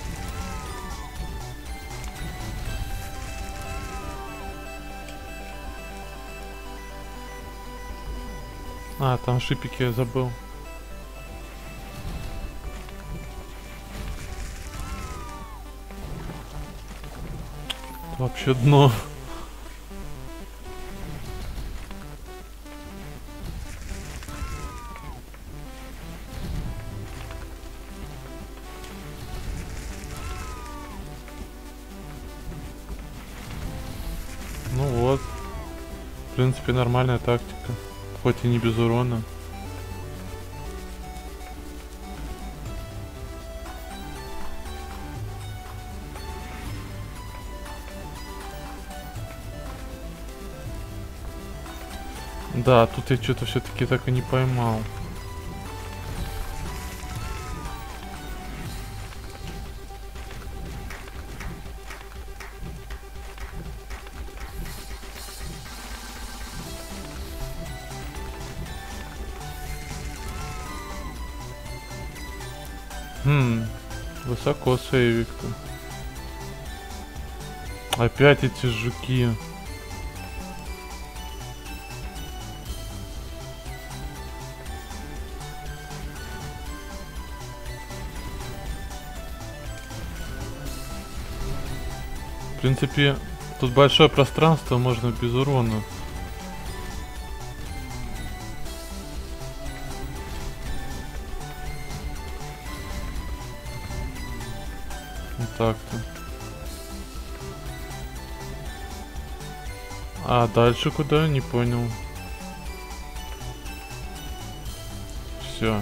А, там шипики я забыл. Вообще дно. Ну вот. В принципе, нормальная тактика. Хоть и не без урона. Да, тут я что-то все-таки так и не поймал. Хм, высоко сейвик-то. Опять эти жуки. В принципе, тут большое пространство, можно без урона. Вот так-то. А дальше куда? Не понял. Все.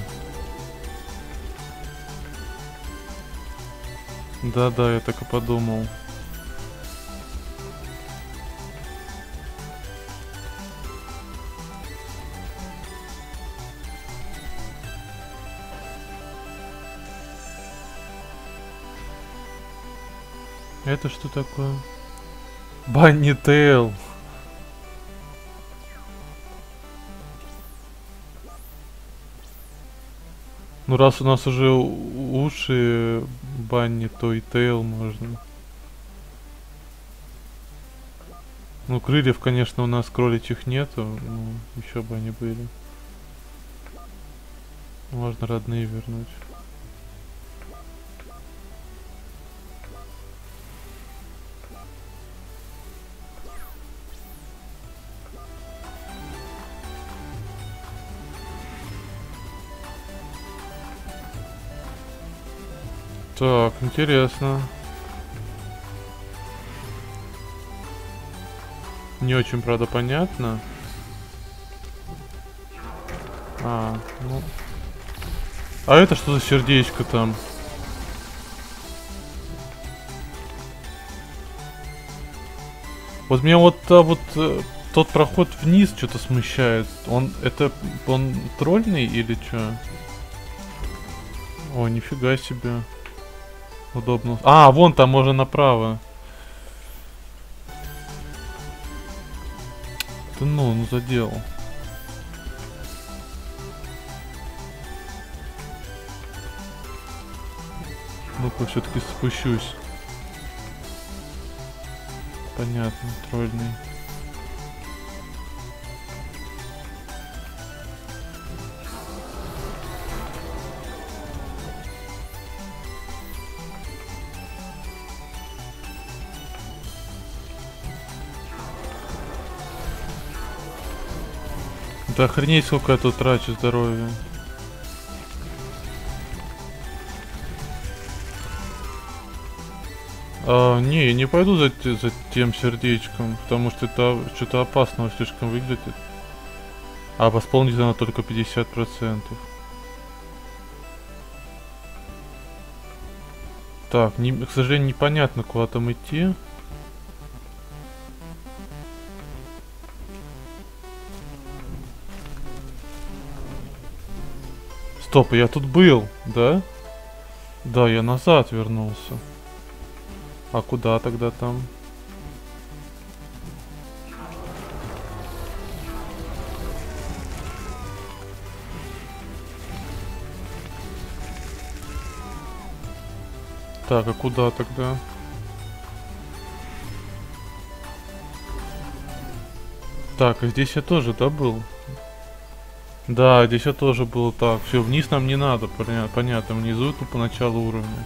Да-да, я так и подумал. Это что такое? Банни Тейл. Ну раз у нас уже уши Банни, то и Тейл можно. Ну крыльев, конечно, у нас кроличьих нету, ну еще бы они были. Можно родные вернуть. Так, интересно. Не очень, правда, понятно. А, ну. А это что за сердечко там? Вот меня вот, а, вот э, тот проход вниз что-то смущает. Он, это, он тролльный или что? О, нифига себе. Удобно. А, вон там можно направо. Да ну, ну задел. Ну-ка, все-таки спущусь. Понятно, тролльный. Да охренеть, сколько я тут трачу здоровья. А, не, я не пойду за, за тем сердечком, потому что это что-то опасного слишком выглядит. А восполнить она только пятьдесят процентов. Так, не, к сожалению, непонятно, куда там идти. Стоп, я тут был, да? Да, я назад вернулся. А куда тогда там? Так, а куда тогда? Так, а здесь я тоже, да, был? Да, здесь я тоже был. Так, все, вниз нам не надо, поня- понятно, внизу это по началу уровня.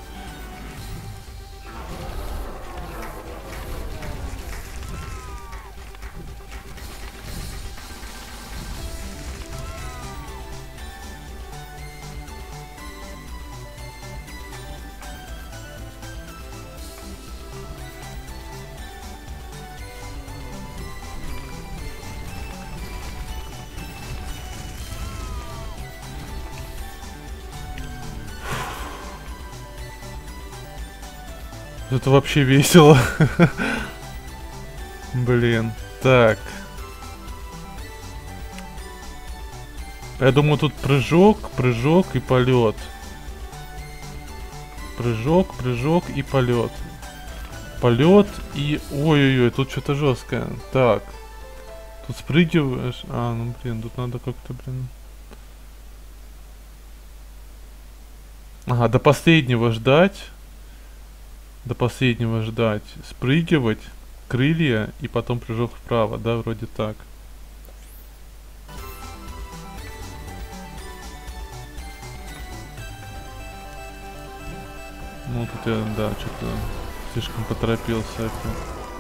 Это вообще весело. Блин, так. Я думаю, тут прыжок, прыжок и полет. Прыжок, прыжок и полет. Полет и... Ой-ой-ой, тут что-то жесткое. Так. Тут спрыгиваешь. А, ну блин, тут надо как-то, блин. Ага, до последнего ждать. До последнего ждать. Спрыгивать, крылья и потом прыжок вправо, да, вроде так. Ну тут я, да, что-то слишком поторопился опять.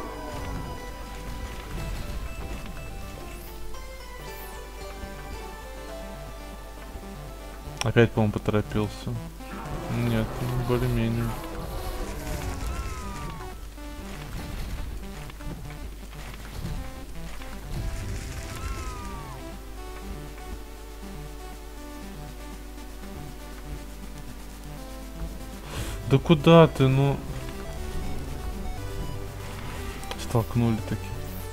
Опять, по-моему, поторопился. Нет, более-менее. Да куда ты, ну? Столкнули таки.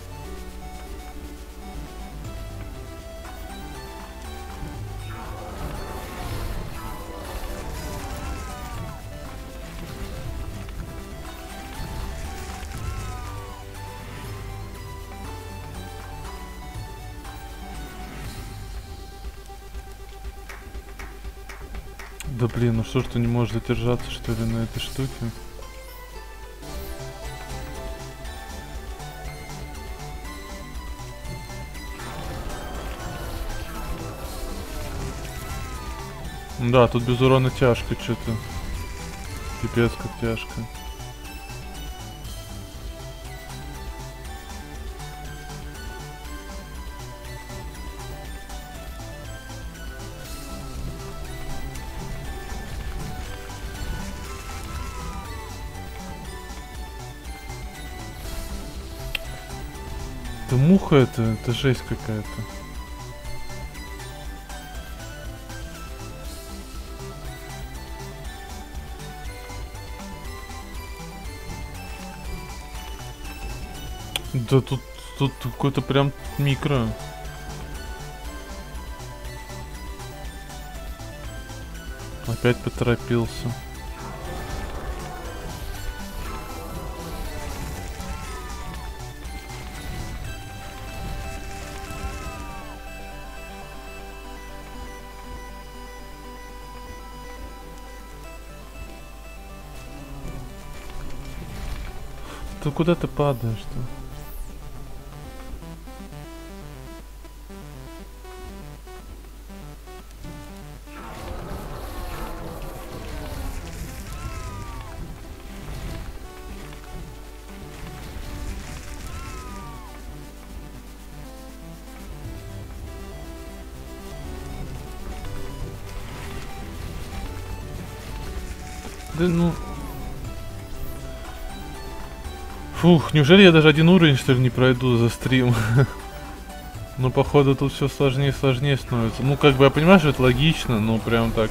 Да блин, ну что ж ты не можешь задержаться, что ли, на этой штуке? Да, тут без урона тяжко что-то. Пипец как тяжко. Да муха это, это жесть какая-то. Да тут, тут какой-то прям микро. Опять поторопился. Ты куда ты падаешь-то? Да ну... Фух, неужели я даже один уровень, что ли, не пройду за стрим? Ну, походу, тут все сложнее и сложнее становится. Ну, как бы, я понимаю, что это логично, но прям так...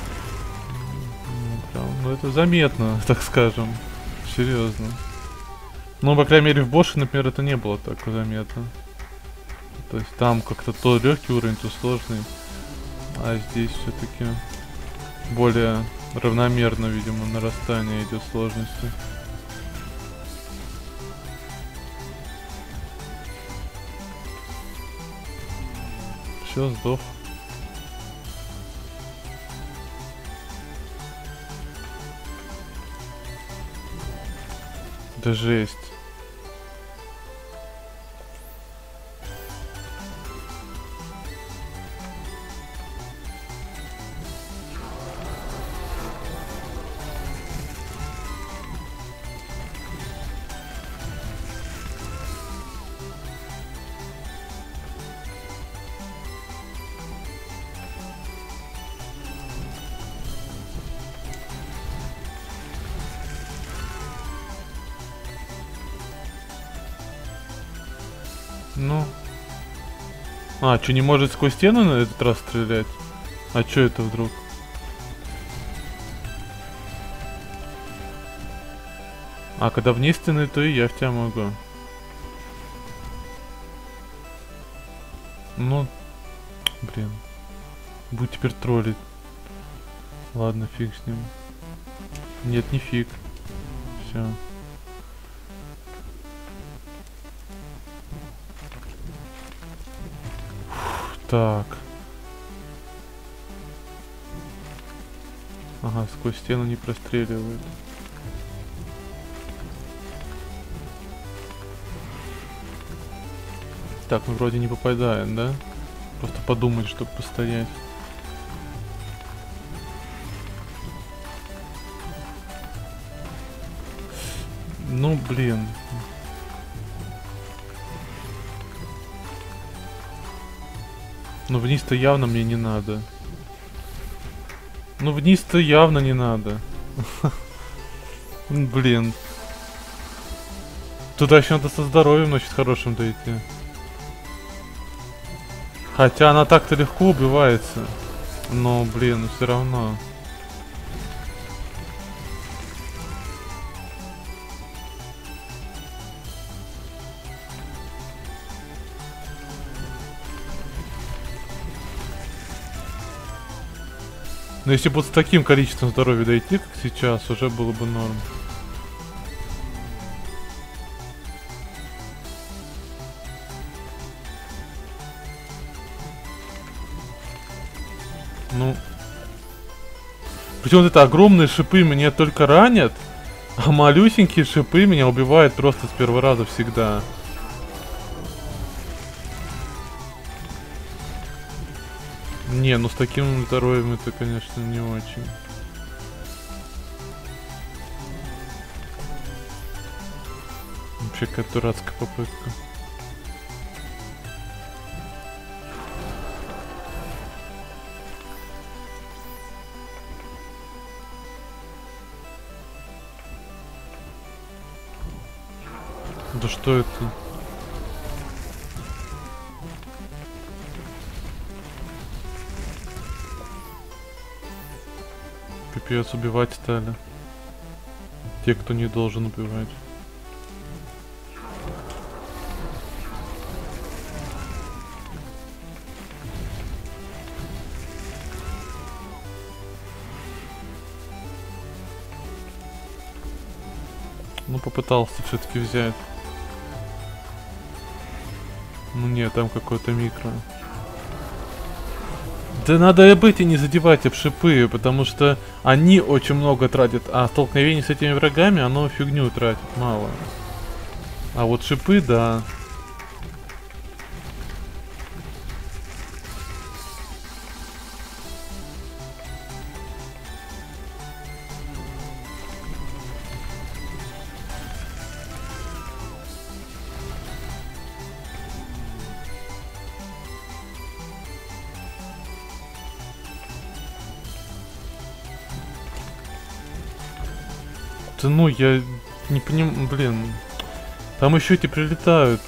Ну, прям, ну это заметно, так скажем. Серьезно. Ну, по крайней мере, в Боше, например, это не было так заметно. То есть там как-то то легкий уровень, то сложный. А здесь все-таки более равномерно, видимо, нарастание идет сложности. Все, сдох. Да жесть. Ну. А, что, не может сквозь стену на этот раз стрелять? А что это вдруг? А, когда вне стены, то и я в тебя могу. Ну, блин. Будет теперь троллить. Ладно, фиг с ним. Нет, не фиг. Все. Так. Ага, сквозь стену не простреливает. Так, мы вроде не попадаем, да? Просто подумать, чтобы постоять. Ну, блин. Ну, вниз-то явно мне не надо. Ну, вниз-то явно не надо. Блин. Туда еще надо со здоровьем, значит, хорошим дойти. Хотя она так-то легко убивается. Но, блин, все равно. Но если бы вот с таким количеством здоровья дойти, как сейчас, уже было бы норм. Ну. Причем вот это огромные шипы меня только ранят, а малюсенькие шипы меня убивают просто с первого раза всегда. Не, ну с таким здоровьем это, конечно, не очень. Вообще какая-то дурацкая попытка. Да что это? Пипец, убивать стали. Те, кто не должен убивать. Ну, попытался все-таки взять. Ну нет, там какой-то микро. Да надо быть и не задевать об шипы, потому что они очень много тратят, а столкновение с этими врагами, оно фигню тратит, мало. А вот шипы, да. Да ну, я не понимаю, блин. Там еще эти прилетают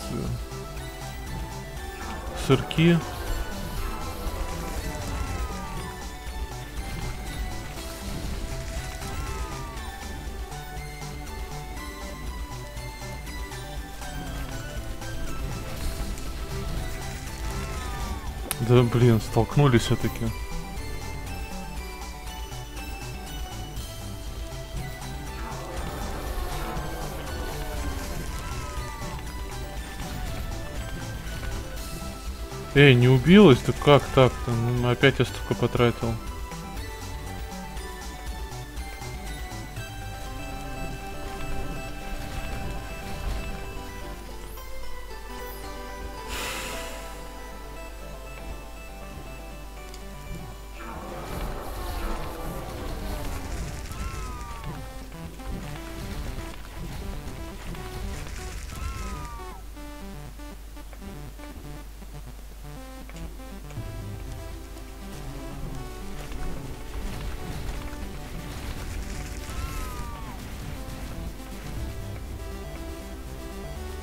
сырки. Да блин, столкнулись все-таки. Эй, не убилась? Да как так-то? Ну, опять я столько потратил.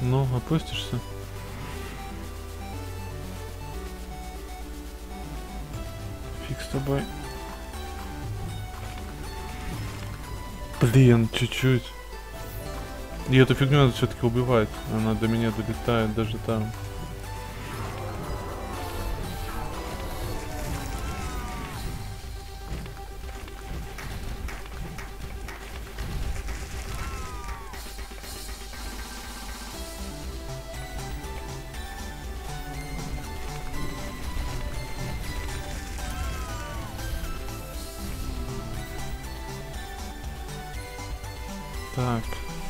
Ну, опустишься. Фиг с тобой. Блин, чуть-чуть. И эту фигню надо все-таки убивать. Она до меня долетает даже там. Так.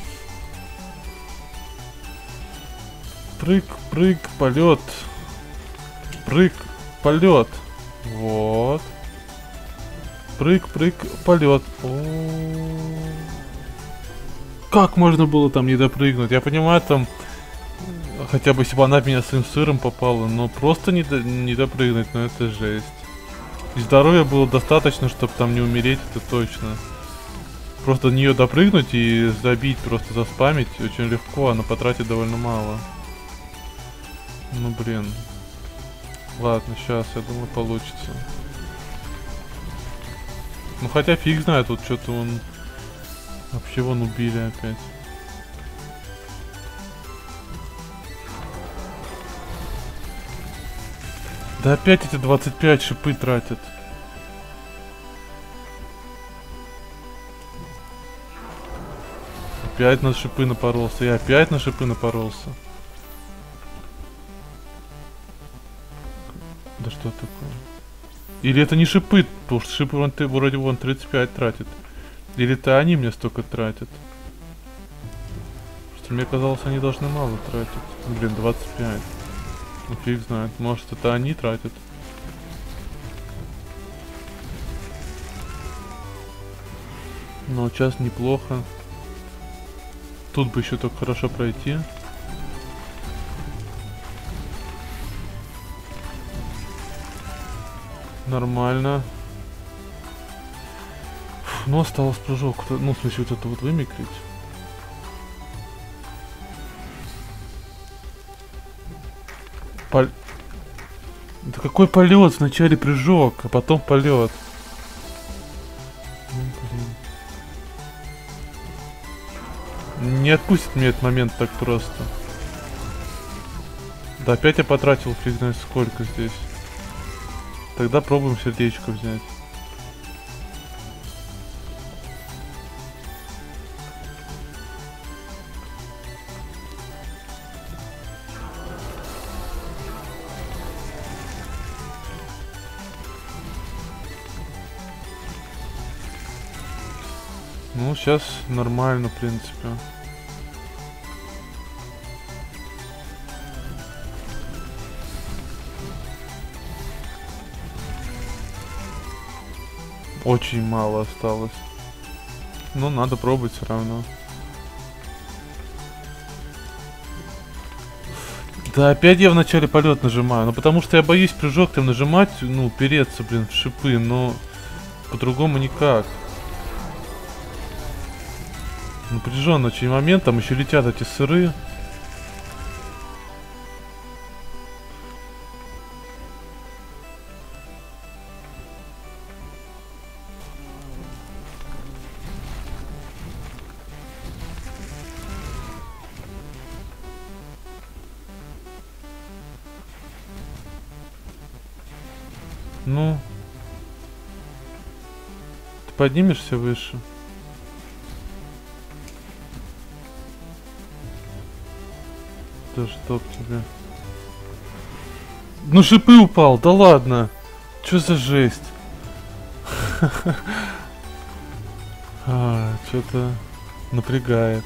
Прыг, прыг, полет. Прыг, полет. Вот. Прыг, прыг, полет. О-о-о. Как можно было там не допрыгнуть? Я понимаю, там хотя бы если бы она в меня своим сыром попала, но просто не, до, не допрыгнуть, но это жесть. И здоровья было достаточно, чтобы там не умереть, это точно. Просто до нее допрыгнуть и забить, просто заспамить очень легко, она потратит довольно мало. Ну блин. Ладно, сейчас, я думаю, получится. Ну хотя фиг знает, вот что-то он... Вообще вон убили опять. Да опять эти двадцать пять шипы тратят. Опять на шипы напоролся. Я опять на шипы напоролся. Да что такое? Или это не шипы, потому что шипы вон, вроде вон тридцать пять тратит. Или это они мне столько тратят. Что мне казалось, они должны мало тратить. Блин, двадцать пять. Ну фиг знает. Может это они тратят. Но сейчас неплохо. Тут бы еще только хорошо пройти. Нормально. Фу, ну осталось прыжок. Ну, в смысле, вот это вот вымикрить. Пол... Да какой полет? Вначале прыжок, а потом полет. Ну, блин. Не отпустит мне этот момент так просто. Да опять я потратил фиг знает сколько здесь. Тогда пробуем сердечко взять. Ну, сейчас нормально, в принципе. Очень мало осталось. Но надо пробовать все равно. Да опять я в начале полет нажимаю. Ну потому что я боюсь прыжок там нажимать, ну, переться, блин, в шипы, но по-другому никак. Напряженный очень момент, там еще летят эти сыры. Ну, ты поднимешься выше? Да чтоб тебе. Ну шипы упал, да ладно. Чё за жесть? А, что-то напрягает.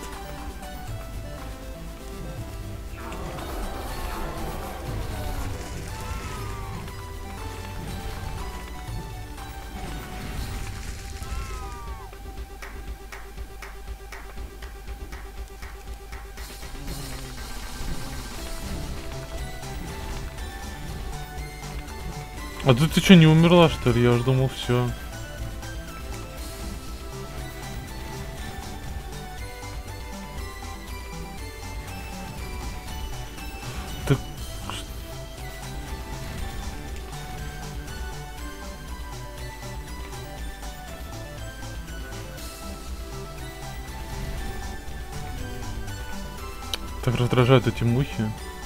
А тут ты что, не умерла, что ли? Я уже думал, все. Так раздражают эти мухи.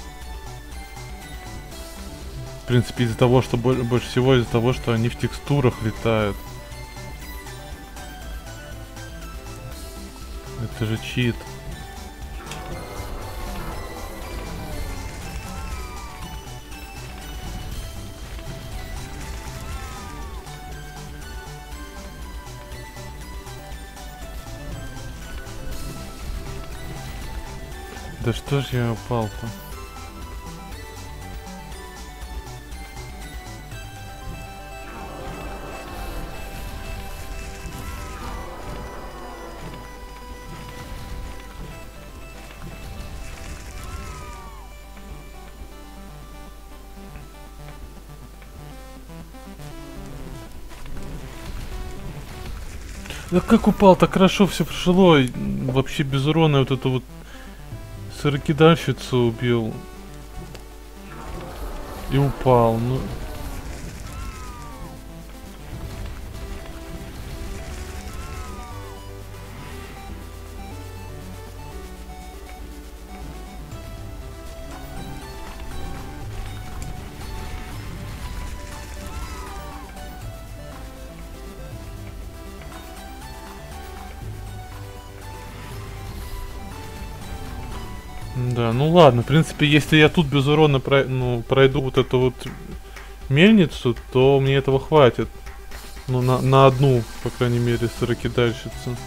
В принципе, из-за того, что больше всего из-за того, что они в текстурах летают. Это же чит. Да что ж я упал-то? Да как упал, так хорошо все прошло. Вообще без урона вот эту вот сорокидальщицу убил. И упал. Ну. Да, ну ладно, в принципе, если я тут без урона про, ну, пройду вот эту вот мельницу, то мне этого хватит. Ну, на, на одну, по крайней мере, сорокидальщицу.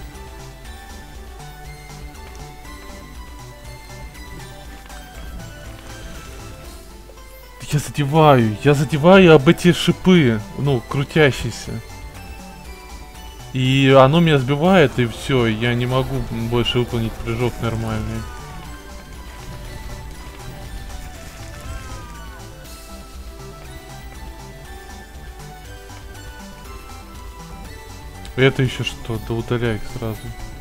Я задеваю, я задеваю об эти шипы, ну, крутящиеся. И оно меня сбивает, и все, я не могу больше выполнить прыжок нормальный. Это еще что? Да удаляй их сразу.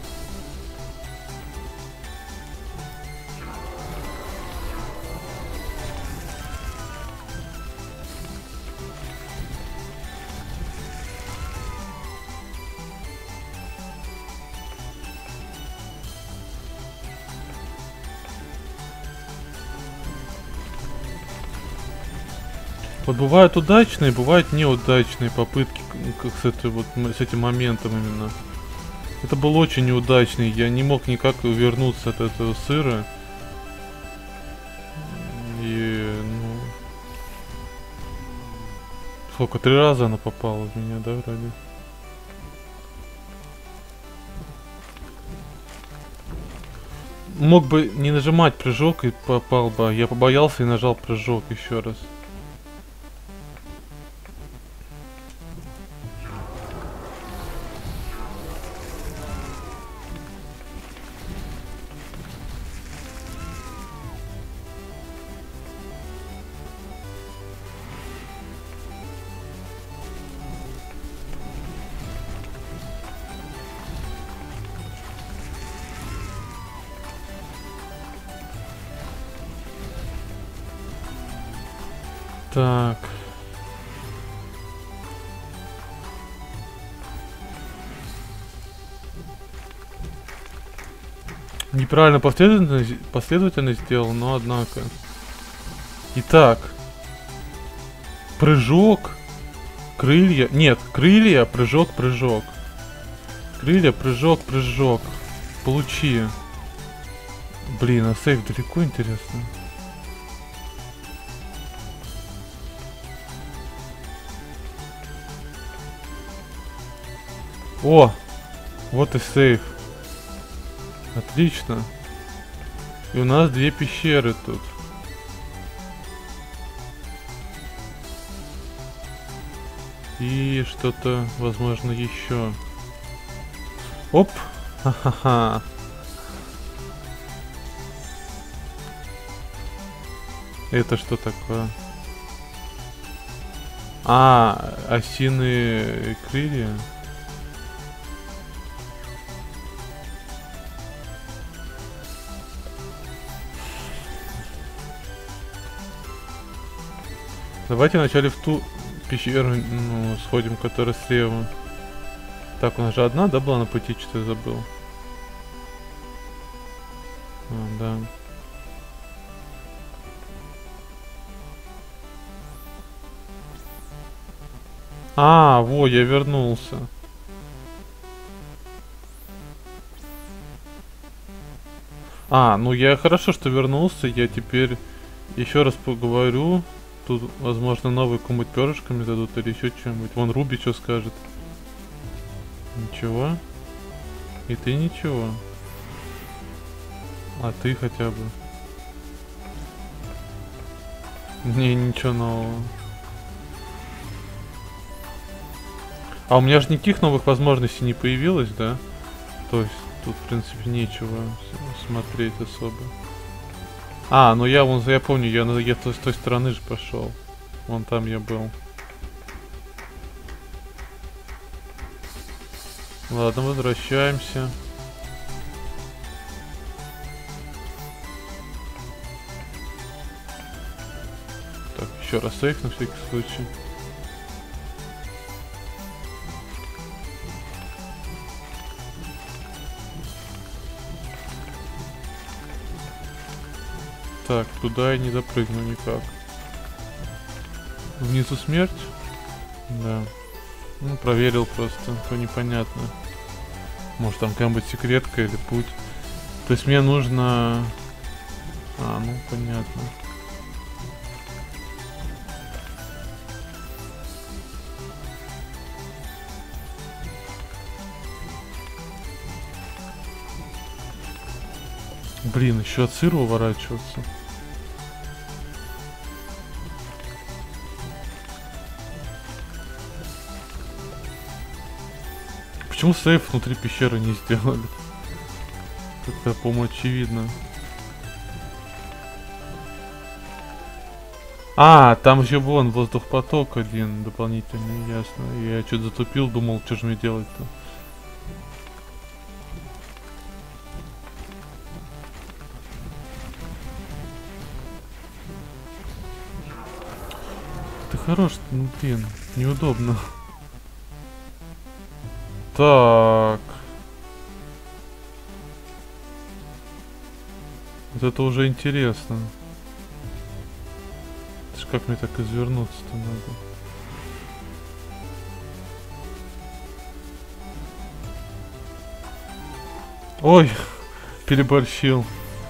Вот бывают удачные, бывают неудачные попытки, как с, этой вот, с этим моментом именно. Это был очень неудачный, я не мог никак увернуться от этого сыра. И, ну... Сколько, три раза она попала в меня, да, вроде? Мог бы не нажимать прыжок и попал бы, я побоялся и нажал прыжок еще раз. Так. Неправильно последовательно, последовательно сделал, но однако. Итак. Прыжок. Крылья. Нет, крылья, прыжок, прыжок. Крылья, прыжок, прыжок. Получи. Блин, а сейф далеко, интересно. О! Вот и сейф. Отлично. И у нас две пещеры тут. И что-то, возможно, еще. Оп! Ха-ха-ха. Это что такое? А, осиные крылья. Давайте вначале в ту пещеру, ну, сходим, которая слева. Так, у нас же одна, да, была на пути, что я забыл. А, да. А, во, я вернулся. А, ну я хорошо, что вернулся. Я теперь еще раз поговорю. Тут, возможно, новый какой-нибудь перышками дадут или еще что-нибудь. Вон Руби что скажет. Ничего. И ты ничего. А ты хотя бы. Не, ничего нового. А у меня же никаких новых возможностей не появилось, да? То есть тут, в принципе, нечего смотреть особо. А, ну я вон, я помню, я, я с той стороны же пошел. Вон там я был. Ладно, возвращаемся. Так, еще раз сейф на всякий случай. Так, туда я не запрыгну никак. Внизу смерть? Да. Ну, проверил просто, то непонятно. Может там какая-нибудь секретка или путь. То есть мне нужно... А, ну понятно. Блин, еще от сыра уворачиваться. Почему сейф внутри пещеры не сделали? Это, по-моему, очевидно. А, там еще вон воздухопоток один дополнительный, ясно. Я что-то затупил, думал, что же мне делать-то. Ты хорош, ну блин, неудобно. Так. Вот это уже интересно. Это ж как мне так извернуться-то надо? Ой, переборщил.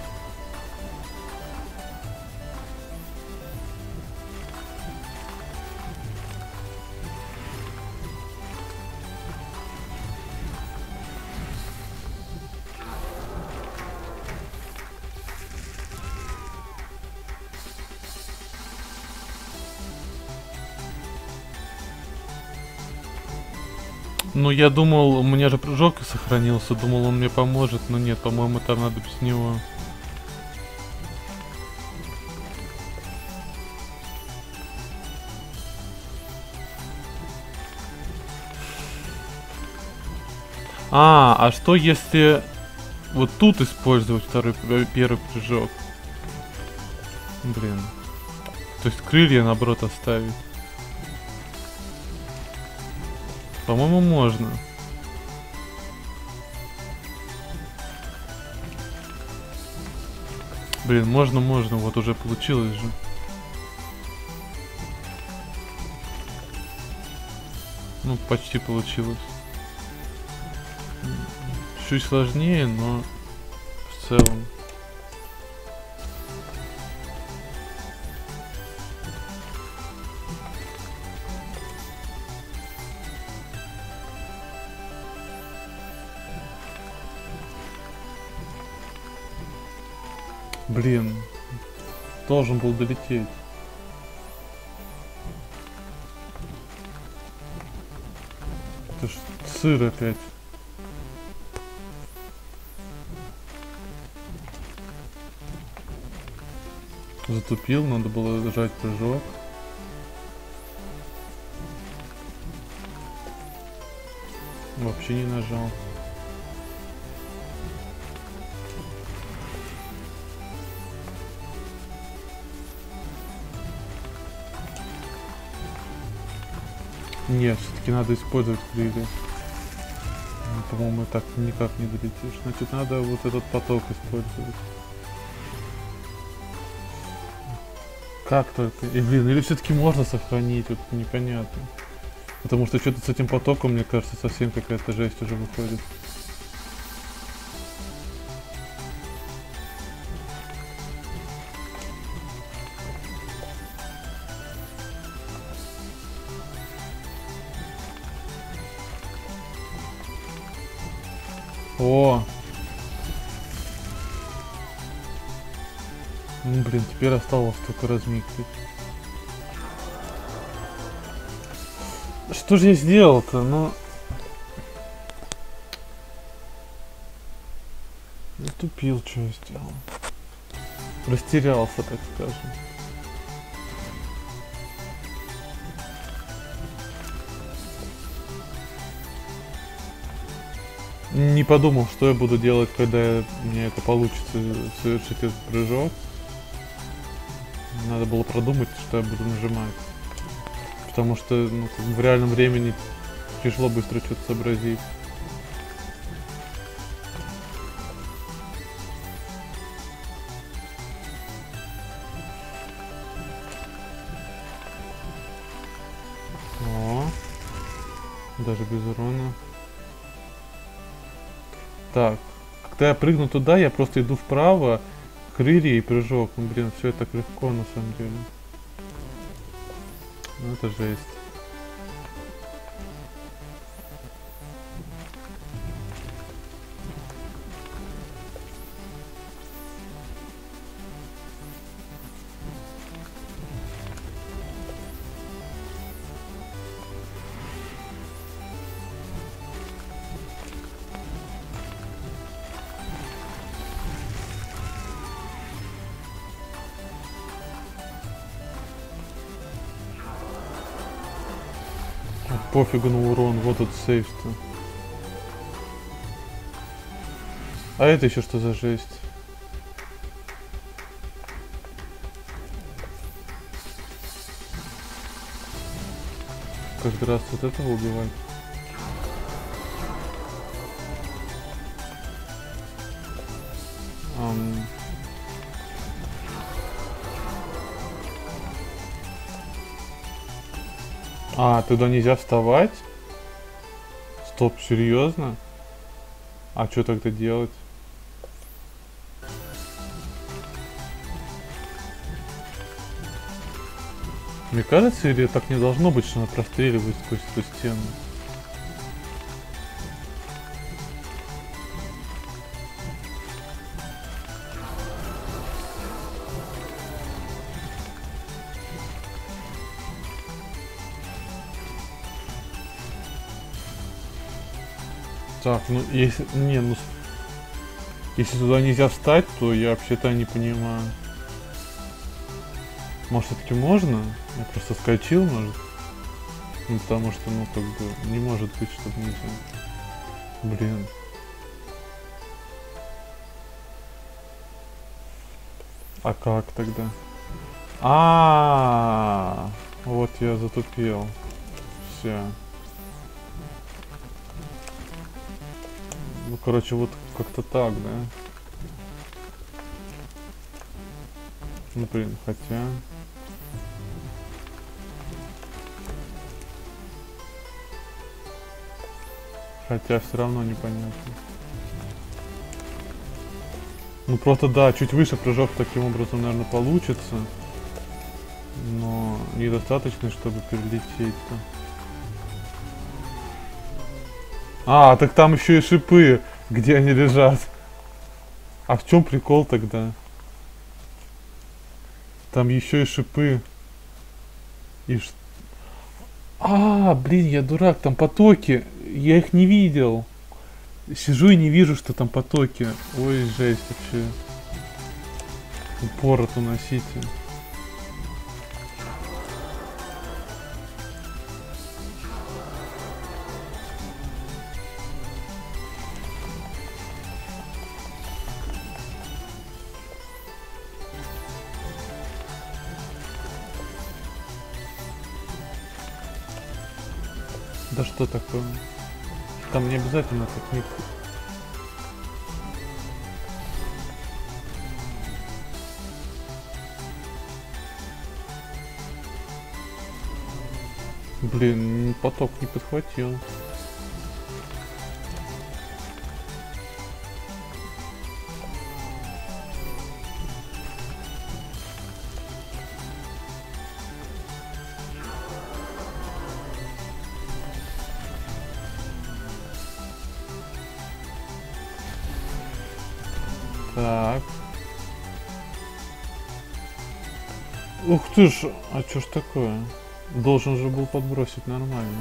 Ну, я думал, у меня же прыжок сохранился, думал, он мне поможет, но нет, по-моему, там надо без него. А, а что если вот тут использовать второй, первый прыжок? Блин. То есть крылья, наоборот, оставить. По-моему, можно. Блин, можно, можно. Вот уже получилось же. Ну, почти получилось. Чуть сложнее, но в целом. Блин, должен был долететь. Это ж сыр опять. Затупил, надо было нажать прыжок. Вообще не нажал. Нет, все-таки надо использовать крылья. По-моему, так никак не долетишь. Значит, надо вот этот поток использовать. Как только? И, блин, или все-таки можно сохранить? Вот непонятно. Потому что что-то с этим потоком, мне кажется, совсем какая-то жесть уже выходит. О! Ну, блин, теперь осталось только размиксить. Что же я сделал-то? Ну... Натупил, что я сделал. Растерялся, так скажем. Не подумал, что я буду делать, когда мне это получится совершить этот прыжок. Надо было продумать, что я буду нажимать. Потому что ну, в реальном времени тяжело быстро что-то сообразить. О, даже без урона. Так, когда я прыгну туда, я просто иду вправо, крылья и прыжок. Ну, блин, все так легко на самом деле. Ну, это жесть. Пофигу на урон, вот тут сейф-то. А это еще что за жесть? Каждый раз вот этого убивать. Ам... А, туда нельзя вставать? Стоп, серьезно? А что тогда делать? Мне кажется, или так не должно быть, что она простреливает сквозь эту стену? Так, ну если... Не, ну... Если туда нельзя встать, то я вообще-то не понимаю. Может, все-таки можно? Я просто скачил, может? Ну, потому что, ну, как бы, не может быть, чтобы нельзя. Блин. А как тогда? А, -а, -а, вот я затупил. Все. Ну, короче, вот как-то так, да? Ну, блин, хотя... Хотя все равно непонятно. Ну, просто, да, чуть выше прыжок таким образом, наверное, получится. Но недостаточно, чтобы перелететь-то. А, так там еще и шипы, где они лежат. А в чем прикол тогда? Там еще и шипы. И ш... А, блин, я дурак, там потоки. Я их не видел. Сижу и не вижу, что там потоки. Ой, жесть вообще. Упорот уносите. Да что такое? Там не обязательно так не... Блин, поток не подхватил. Так. Ух ты ж, а чё ж такое? Должен же был подбросить нормально.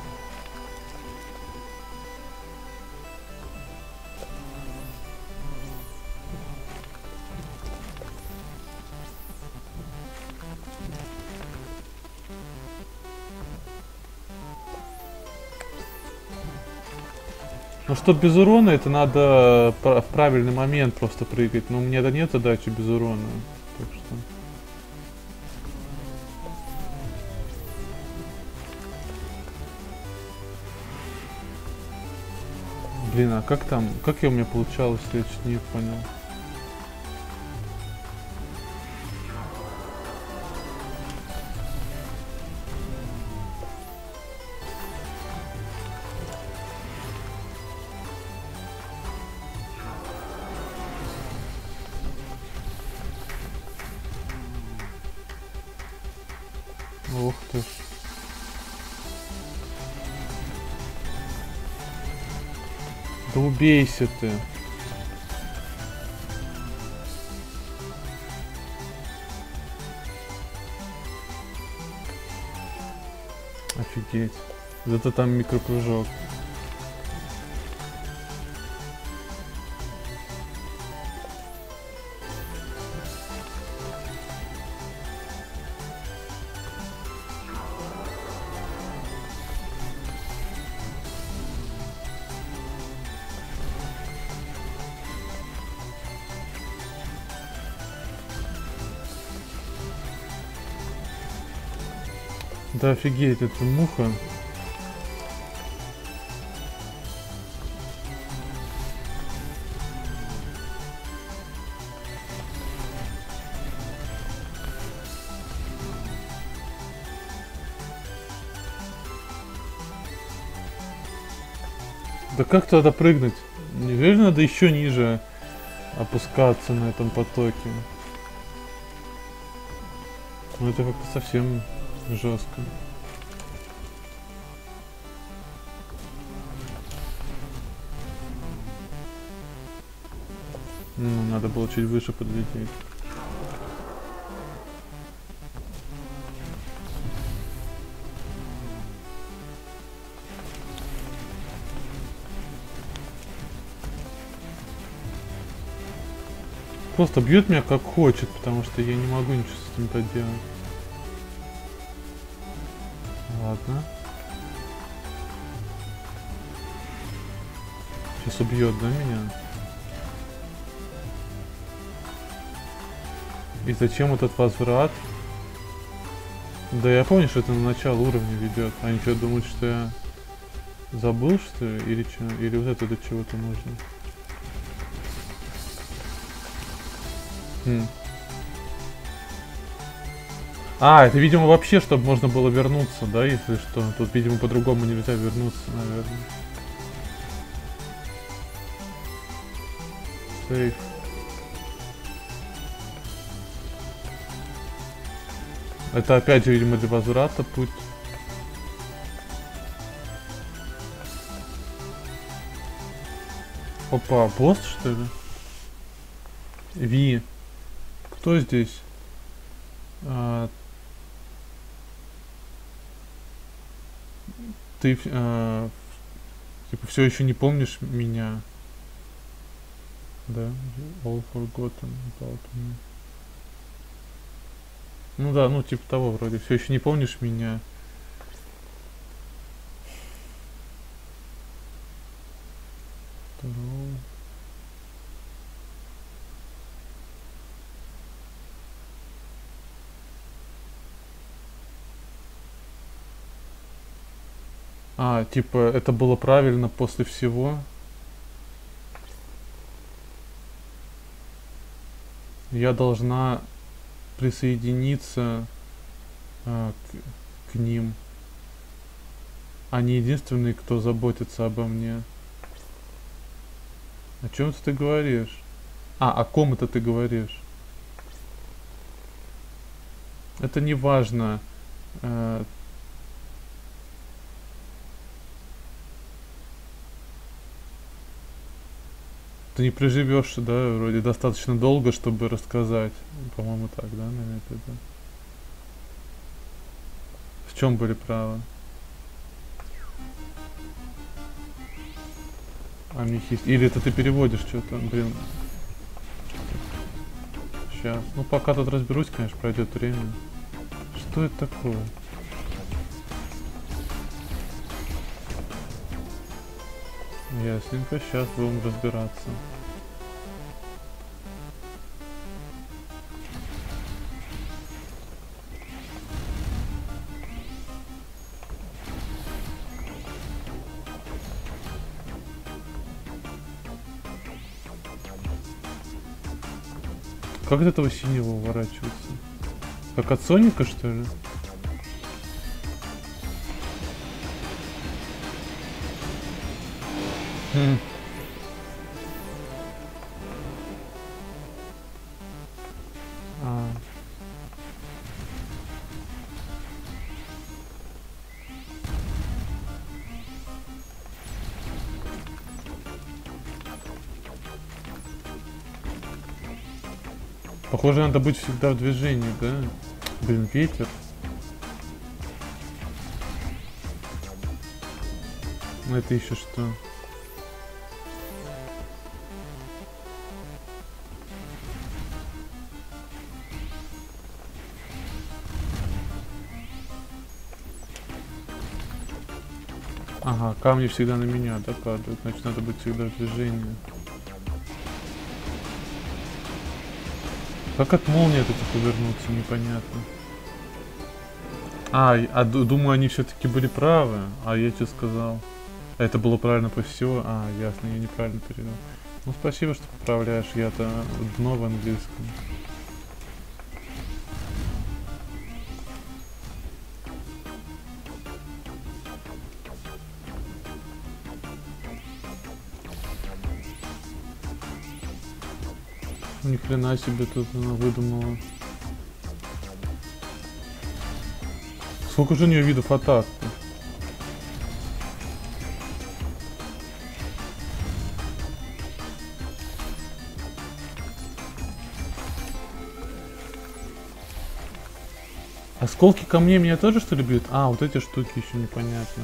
Ну что без урона, это надо в правильный момент просто прыгать. Но у меня да нет задачи без урона. Так что... Блин, а как там? Как я у меня получалось, я чуть не понял. Ух ты ж. Да убейся ты. Офигеть. Зато там микропрыжок. Да офигеть, это муха. Да как туда прыгнуть? Неужели надо еще ниже опускаться на этом потоке? Ну это как-то совсем жестко. Ну, надо было чуть выше подлететь. Просто бьет меня как хочет, потому что я не могу ничего с этим поделать. Ладно. Сейчас убьет, да, меня? И зачем этот возврат? Да я помню, что это на начало уровня ведет. Они что, думают, что я забыл, что ли? Или что? Или вот это для чего-то нужно? Хм. А, это, видимо, вообще, чтобы можно было вернуться, да, если что. Тут, видимо, по-другому нельзя вернуться, наверное. Сейф. Это опять же, видимо, для возврата путь. Опа, босс, что ли? Ви. Кто здесь? А, ты а, типа все еще не помнишь меня? Да, all forgotten about me. Ну да, ну типа того вроде. Все еще не помнишь меня? Второго. А, типа, это было правильно после всего. Я должна присоединиться а, к, к ним. Они единственные, кто заботится обо мне. О чем ты говоришь? А, о ком это ты говоришь? Это не важно. Э, Ты не проживешь, да, вроде достаточно долго, чтобы рассказать. По-моему, так, да, наверное, это, да. В чем были правы? Амехист. Или это ты переводишь что-то, блин. Сейчас. Ну, пока тут разберусь, конечно, пройдет время. Что это такое? Ясненько, сейчас будем разбираться. Как от этого синего уворачиваться? Как от Соника, что ли? Хм. А. Похоже, надо быть всегда в движении, да? Блин, ветер. Это еще что? Ага, камни всегда на меня, да, падают. Значит, надо быть всегда в движении. Как от молнии от этих увернуться, непонятно. А, а думаю, они все-таки были правы. А я что сказал? Это было правильно по всего. А, ясно, я неправильно перевел. Ну, спасибо, что поправляешь. Я-то дно в английском. Ни хрена себе тут она выдумала. Сколько же у нее видов атак-то? Осколки камней меня тоже что ли бьют? А, вот эти штуки еще непонятно.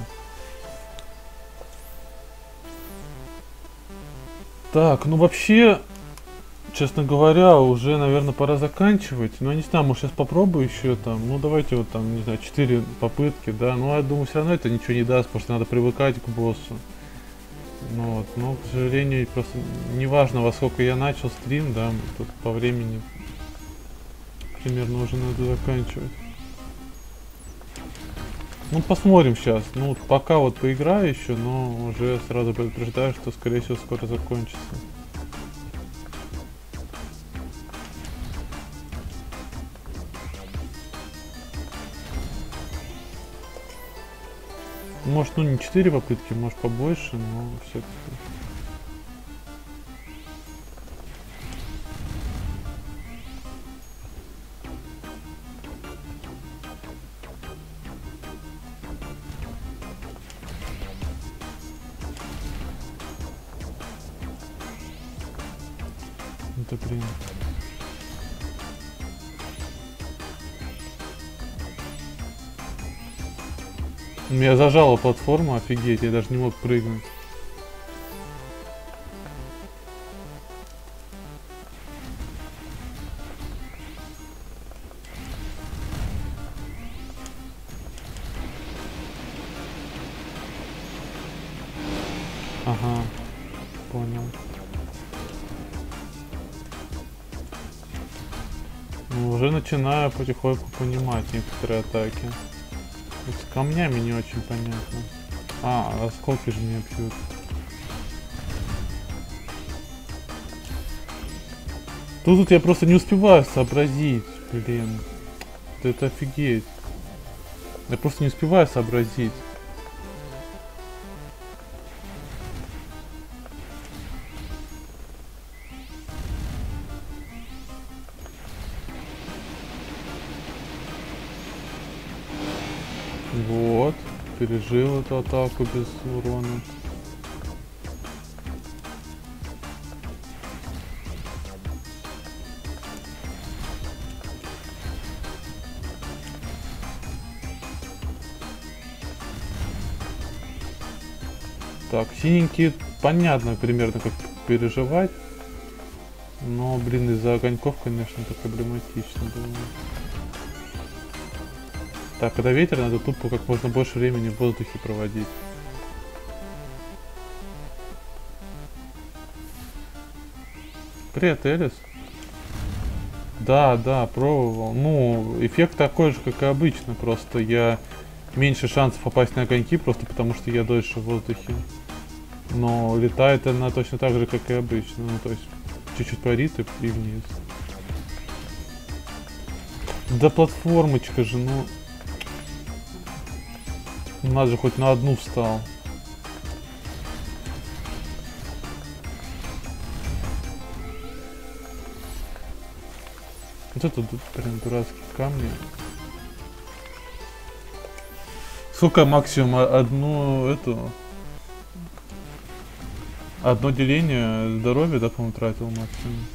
Так, ну вообще, честно говоря, уже, наверное, пора заканчивать. Ну, я не знаю, может, сейчас попробую еще там. Ну, давайте вот там, не знаю, четыре попытки, да. Ну, я думаю, все равно это ничего не даст, потому что надо привыкать к боссу. Ну вот, но, к сожалению, просто неважно, во сколько я начал стрим, да, тут по времени примерно уже надо заканчивать. Ну, посмотрим сейчас. Ну, пока вот поиграю еще, но уже сразу предупреждаю, что, скорее всего, скоро закончится. Может, ну не четыре попытки, может побольше, но все-таки. Это блин. Меня зажала платформа, офигеть, я даже не мог прыгнуть. Ага, понял. Ну, уже начинаю потихоньку понимать некоторые атаки. С камнями не очень понятно. А, осколки же меня бьют. Тут вот я просто не успеваю сообразить, блин. Это офигеть. Я просто не успеваю сообразить. пережил эту атаку без урона. Так, синенькие, понятно примерно как переживать. Но, блин, из-за огоньков, конечно, это проблематично было. Так, когда ветер, надо тупо как можно больше времени в воздухе проводить. Привет, Элис. Да, да, пробовал. Ну, эффект такой же, как и обычно, просто я меньше шансов попасть на огоньки, просто потому что я дольше в воздухе. Но летает она точно так же, как и обычно. Ну, то есть, чуть-чуть парит и, и вниз. Да платформочка же, ну... Надо же хоть на одну встал. Вот это, блин, дурацкие камни. Сколько максимум одну эту... Одно деление здоровья, да, по-моему, тратил максимум.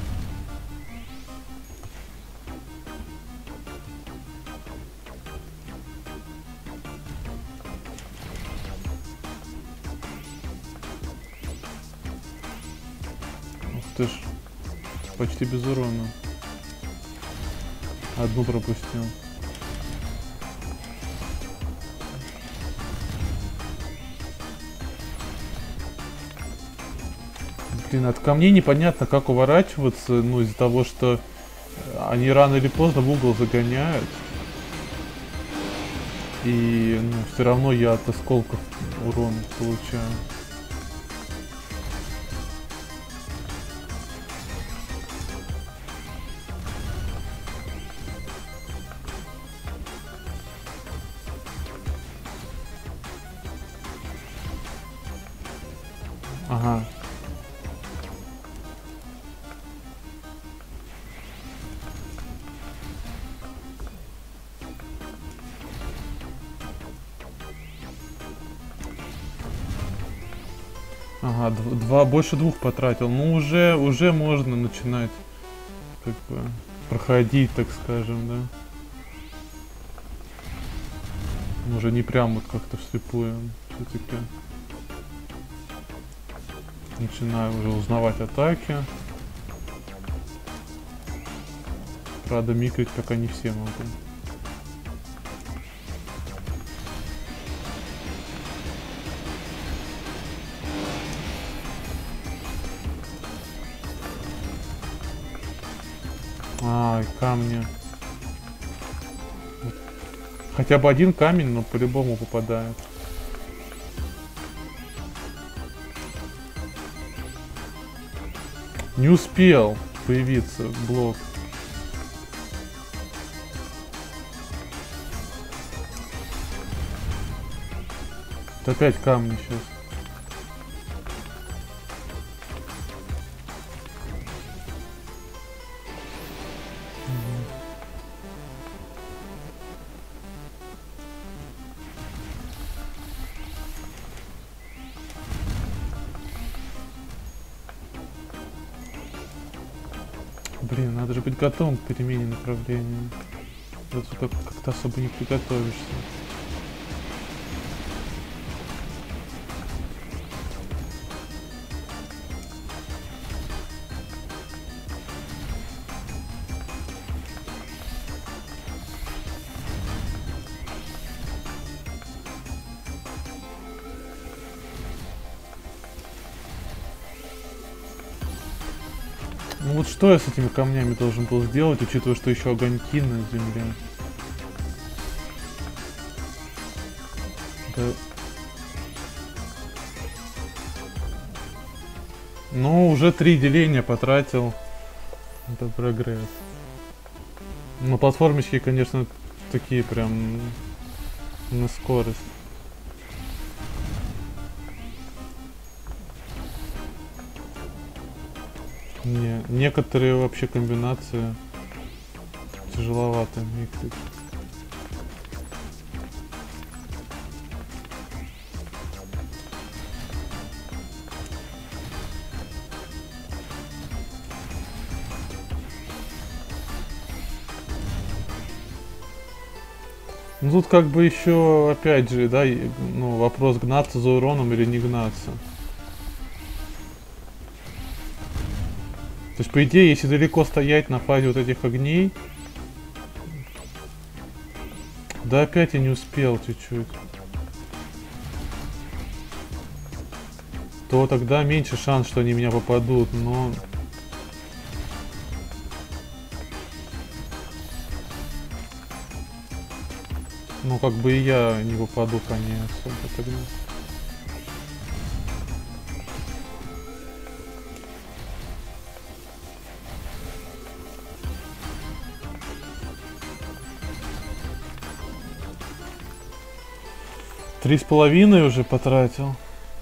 Ух ты ж, почти без урона. Одну пропустил. Блин, от камней непонятно, как уворачиваться, ну, из-за того, что они рано или поздно в угол загоняют. И, ну, все равно я от осколков урон получаю. Ага. Ага, два, больше двух потратил. Ну, уже, уже можно начинать, как бы, проходить, так скажем, да. Уже не прям вот как-то вслепую, все-таки. Начинаю уже узнавать атаки. Правда, микрить пока не все могу. Ай, камни. Хотя бы один камень, но по-любому попадает. Не успел появиться блок. Это опять камни сейчас. Блин, надо же быть готовым к перемене направления. Тут как-то особо не приготовишься. Ну вот что я с этими камнями должен был сделать, учитывая, что еще огоньки на земле? Да. Ну, уже три деления потратил. Это прогресс. Но платформочки, конечно, такие прям на скорость. Не, некоторые вообще комбинации тяжеловато миксить. Ну тут как бы еще, опять же, да, ну, вопрос, гнаться за уроном или не гнаться. То есть, по идее, если далеко стоять на фазе вот этих огней... Да опять я не успел чуть-чуть. То тогда меньше шанс, что они меня попадут, но... Ну, как бы и я не попаду по ней особо тогда. Три с половиной уже потратил.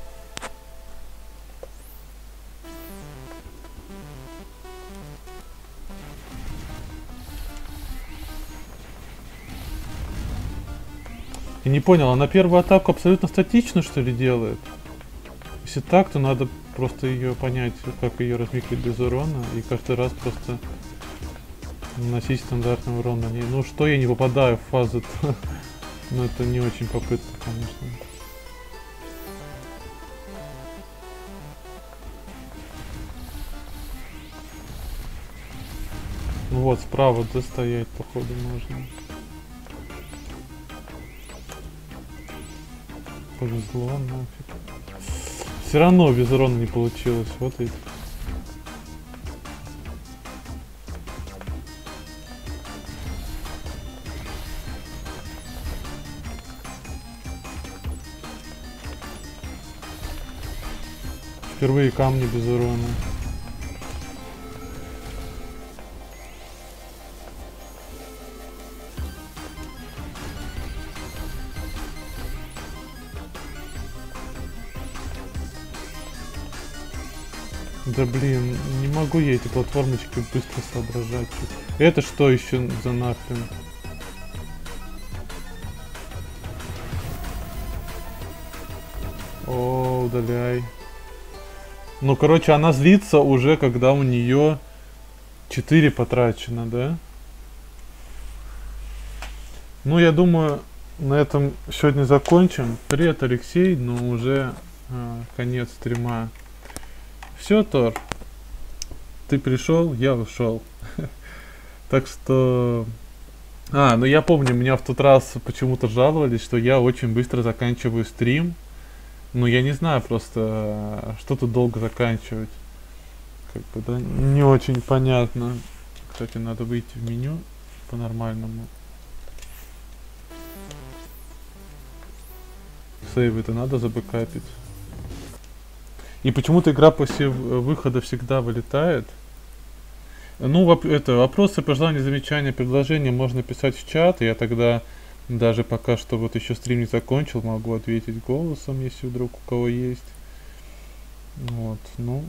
Я не понял, она первую атаку абсолютно статично, что ли, делает? Если так, то надо просто ее понять, как ее размикать без урона, и каждый раз просто наносить стандартный урон на ней. Ну что я не попадаю в фазу? Ну это не очень попытка, конечно. Ну вот, справа, да, стоять, походу, можно. Повезло, нафиг. Все равно без урона не получилось, вот и... Впервые камни без урона. Да блин, не могу я эти платформочки быстро соображать. Это что еще за нахрен? О, удаляй. Ну, короче, она злится уже, когда у нее четыре потрачено, да? Ну, я думаю, на этом сегодня закончим. Привет, Алексей, но уже а, конец стрима. Все, Тор, ты пришел, я ушел. Так что... А, ну я помню, меня в тот раз почему-то жаловались, что я очень быстро заканчиваю стрим. Ну, я не знаю просто, что тут долго заканчивать. Как бы, да, не очень понятно. Кстати, надо выйти в меню по-нормальному. Сейвы-то надо забэкапить. И почему-то игра после выхода всегда вылетает. Ну, воп это, вопросы, пожелания, замечания, предложения можно писать в чат. Я тогда... Даже пока что вот еще стрим не закончил, могу ответить голосом, если вдруг у кого есть. Вот, ну.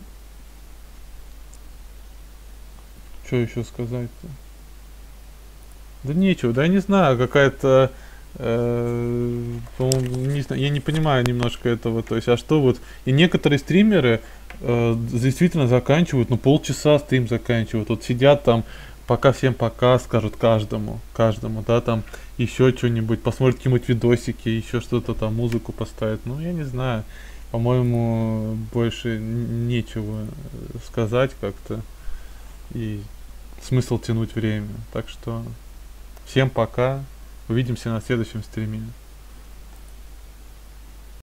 Что еще сказать-то? Да нечего, да я не знаю, какая-то... Э, не знаю, я не понимаю немножко этого, то есть, а что вот... И некоторые стримеры э, действительно заканчивают, ну полчаса стрим заканчивают, вот сидят там... Пока всем пока, скажут каждому, каждому, да, там еще что-нибудь, посмотрят какие-нибудь видосики, еще что-то там, музыку поставят. Ну, я не знаю, по-моему, больше нечего сказать как-то, и смысл тянуть время. Так что всем пока, увидимся на следующем стриме.